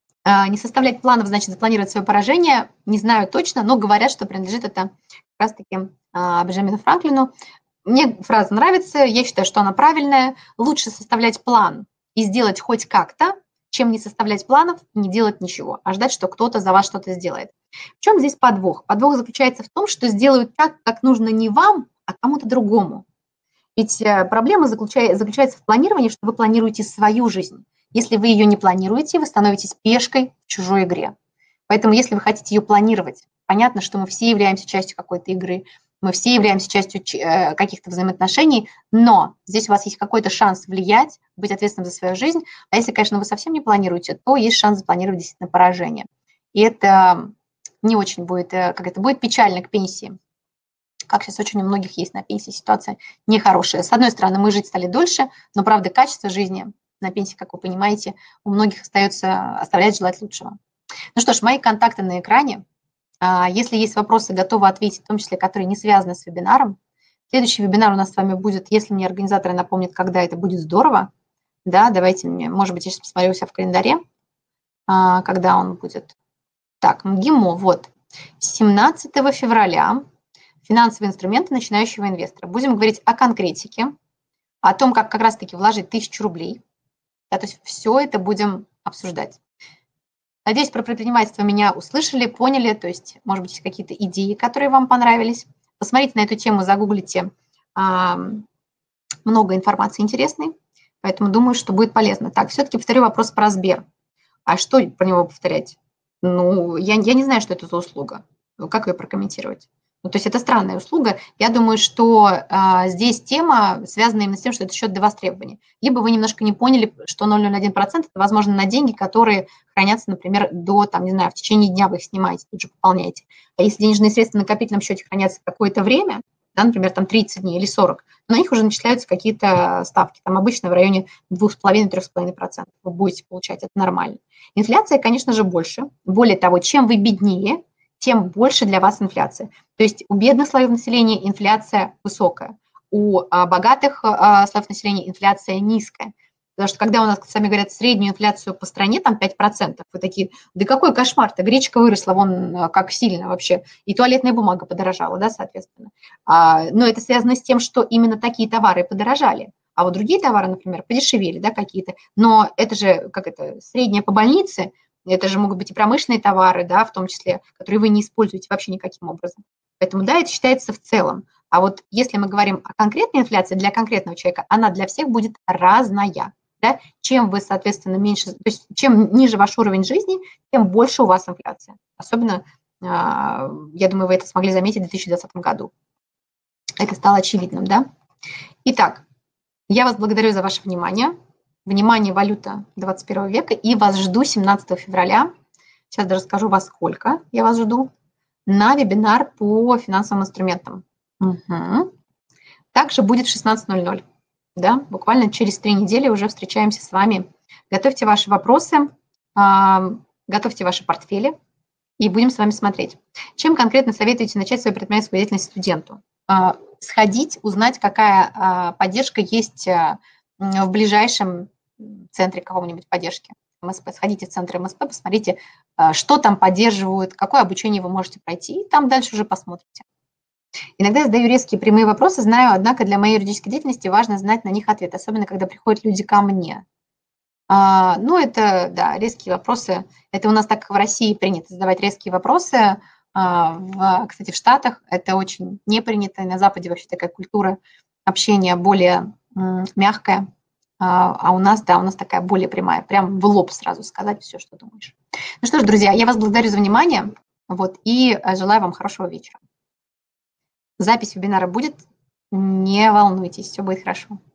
не составлять планов, значит, запланировать свое поражение. Не знаю точно, но говорят, что принадлежит это как раз-таки Бенджамину Франклину. Мне фраза нравится, я считаю, что она правильная. Лучше составлять план и сделать хоть как-то, чем не составлять планов и не делать ничего, а ждать, что кто-то за вас что-то сделает. В чем здесь подвох? Подвох заключается в том, что сделают так, как нужно не вам, а кому-то другому. Ведь проблема заключается в планировании, что вы планируете свою жизнь. Если вы ее не планируете, вы становитесь пешкой в чужой игре. Поэтому если вы хотите ее планировать, понятно, что мы все являемся частью какой-то игры, мы все являемся частью каких-то взаимоотношений, но здесь у вас есть какой-то шанс влиять, быть ответственным за свою жизнь. А если, конечно, вы совсем не планируете, то есть шанс запланировать действительно поражение. И это не очень будет, как это будет печально к пенсии. Как сейчас очень у многих есть на пенсии ситуация нехорошая. С одной стороны, мы жить стали дольше, но, правда, качество жизни на пенсии, как вы понимаете, у многих оставляет желать лучшего. Ну что ж, мои контакты на экране. Если есть вопросы, готова ответить, в том числе, которые не связаны с вебинаром. Следующий вебинар у нас с вами будет, если мне организаторы напомнят, когда это будет, здорово. Да, давайте мне, может быть, я сейчас посмотрю у себя в календаре, когда он будет. Так, МГИМО, вот, 17 февраля. Финансовые инструменты начинающего инвестора. Будем говорить о конкретике, о том, как раз-таки вложить 1000 рублей. Да, то есть все это будем обсуждать. Надеюсь, про предпринимательство меня услышали, поняли, то есть, может быть, есть какие-то идеи, которые вам понравились. Посмотрите на эту тему, загуглите, много информации интересной, поэтому думаю, что будет полезно. Так, все-таки повторю вопрос про Сбер. А что про него повторять? Ну, я не знаю, что это за услуга. Как ее прокомментировать? Ну, то есть это странная услуга. Я думаю, что здесь тема связана именно с тем, что это счет до востребования. Либо вы немножко не поняли, что 0,01% это, возможно, на деньги, которые хранятся, например, до, там, не знаю, в течение дня вы их снимаете, тут же пополняете. А если денежные средства на накопительном счете хранятся какое-то время, да, например, там 30 дней или 40, то на них уже начисляются какие-то ставки. Там обычно в районе 2,5-3,5% вы будете получать, это нормально. Инфляция, конечно же, больше. Более того, чем вы беднее, тем больше для вас инфляция. То есть у бедных слоев населения инфляция высокая, у богатых слоев населения инфляция низкая. Потому что когда у нас с вами говорят среднюю инфляцию по стране, там 5%, вы такие, да какой кошмар-то, гречка выросла вон как сильно вообще, и туалетная бумага подорожала, да, соответственно. Но это связано с тем, что именно такие товары подорожали. А вот другие товары, например, подешевели, да, какие-то. Но это же, как это, средняя по больнице, это же могут быть и промышленные товары, да, в том числе, которые вы не используете вообще никаким образом. Поэтому, да, это считается в целом. А вот если мы говорим о конкретной инфляции для конкретного человека, она для всех будет разная. Да? Чем вы, соответственно, меньше, то есть чем ниже ваш уровень жизни, тем больше у вас инфляция. Особенно, я думаю, вы это смогли заметить в 2020 году. Это стало очевидным, да? Итак, я вас благодарю за ваше внимание. Внимание, валюта 21 века. И вас жду 17 февраля. Сейчас даже скажу, во сколько я вас жду. На вебинар по финансовым инструментам. Угу. Также будет в 16:00. Да? Буквально через 3 недели уже встречаемся с вами. Готовьте ваши вопросы, готовьте ваши портфели и будем с вами смотреть. Чем конкретно советуете начать свою предпринимательскую деятельность студенту? Сходить, узнать, какая поддержка есть в ближайшем центре какого-нибудь поддержки МСП. Сходите в центр МСП, посмотрите, что там поддерживают, какое обучение вы можете пройти, и там дальше уже посмотрите. Иногда я задаю резкие прямые вопросы, знаю, однако для моей юридической деятельности важно знать на них ответ, особенно когда приходят люди ко мне. Ну, это, да, резкие вопросы. Это у нас так в России принято задавать резкие вопросы. Кстати, в Штатах это очень не принято. На Западе вообще такая культура общения более мягкая. А у нас, да, у нас такая более прямая. Прям в лоб сразу сказать все, что думаешь. Ну что ж, друзья, я вас благодарю за внимание. Вот, и желаю вам хорошего вечера. Запись вебинара будет. Не волнуйтесь, все будет хорошо.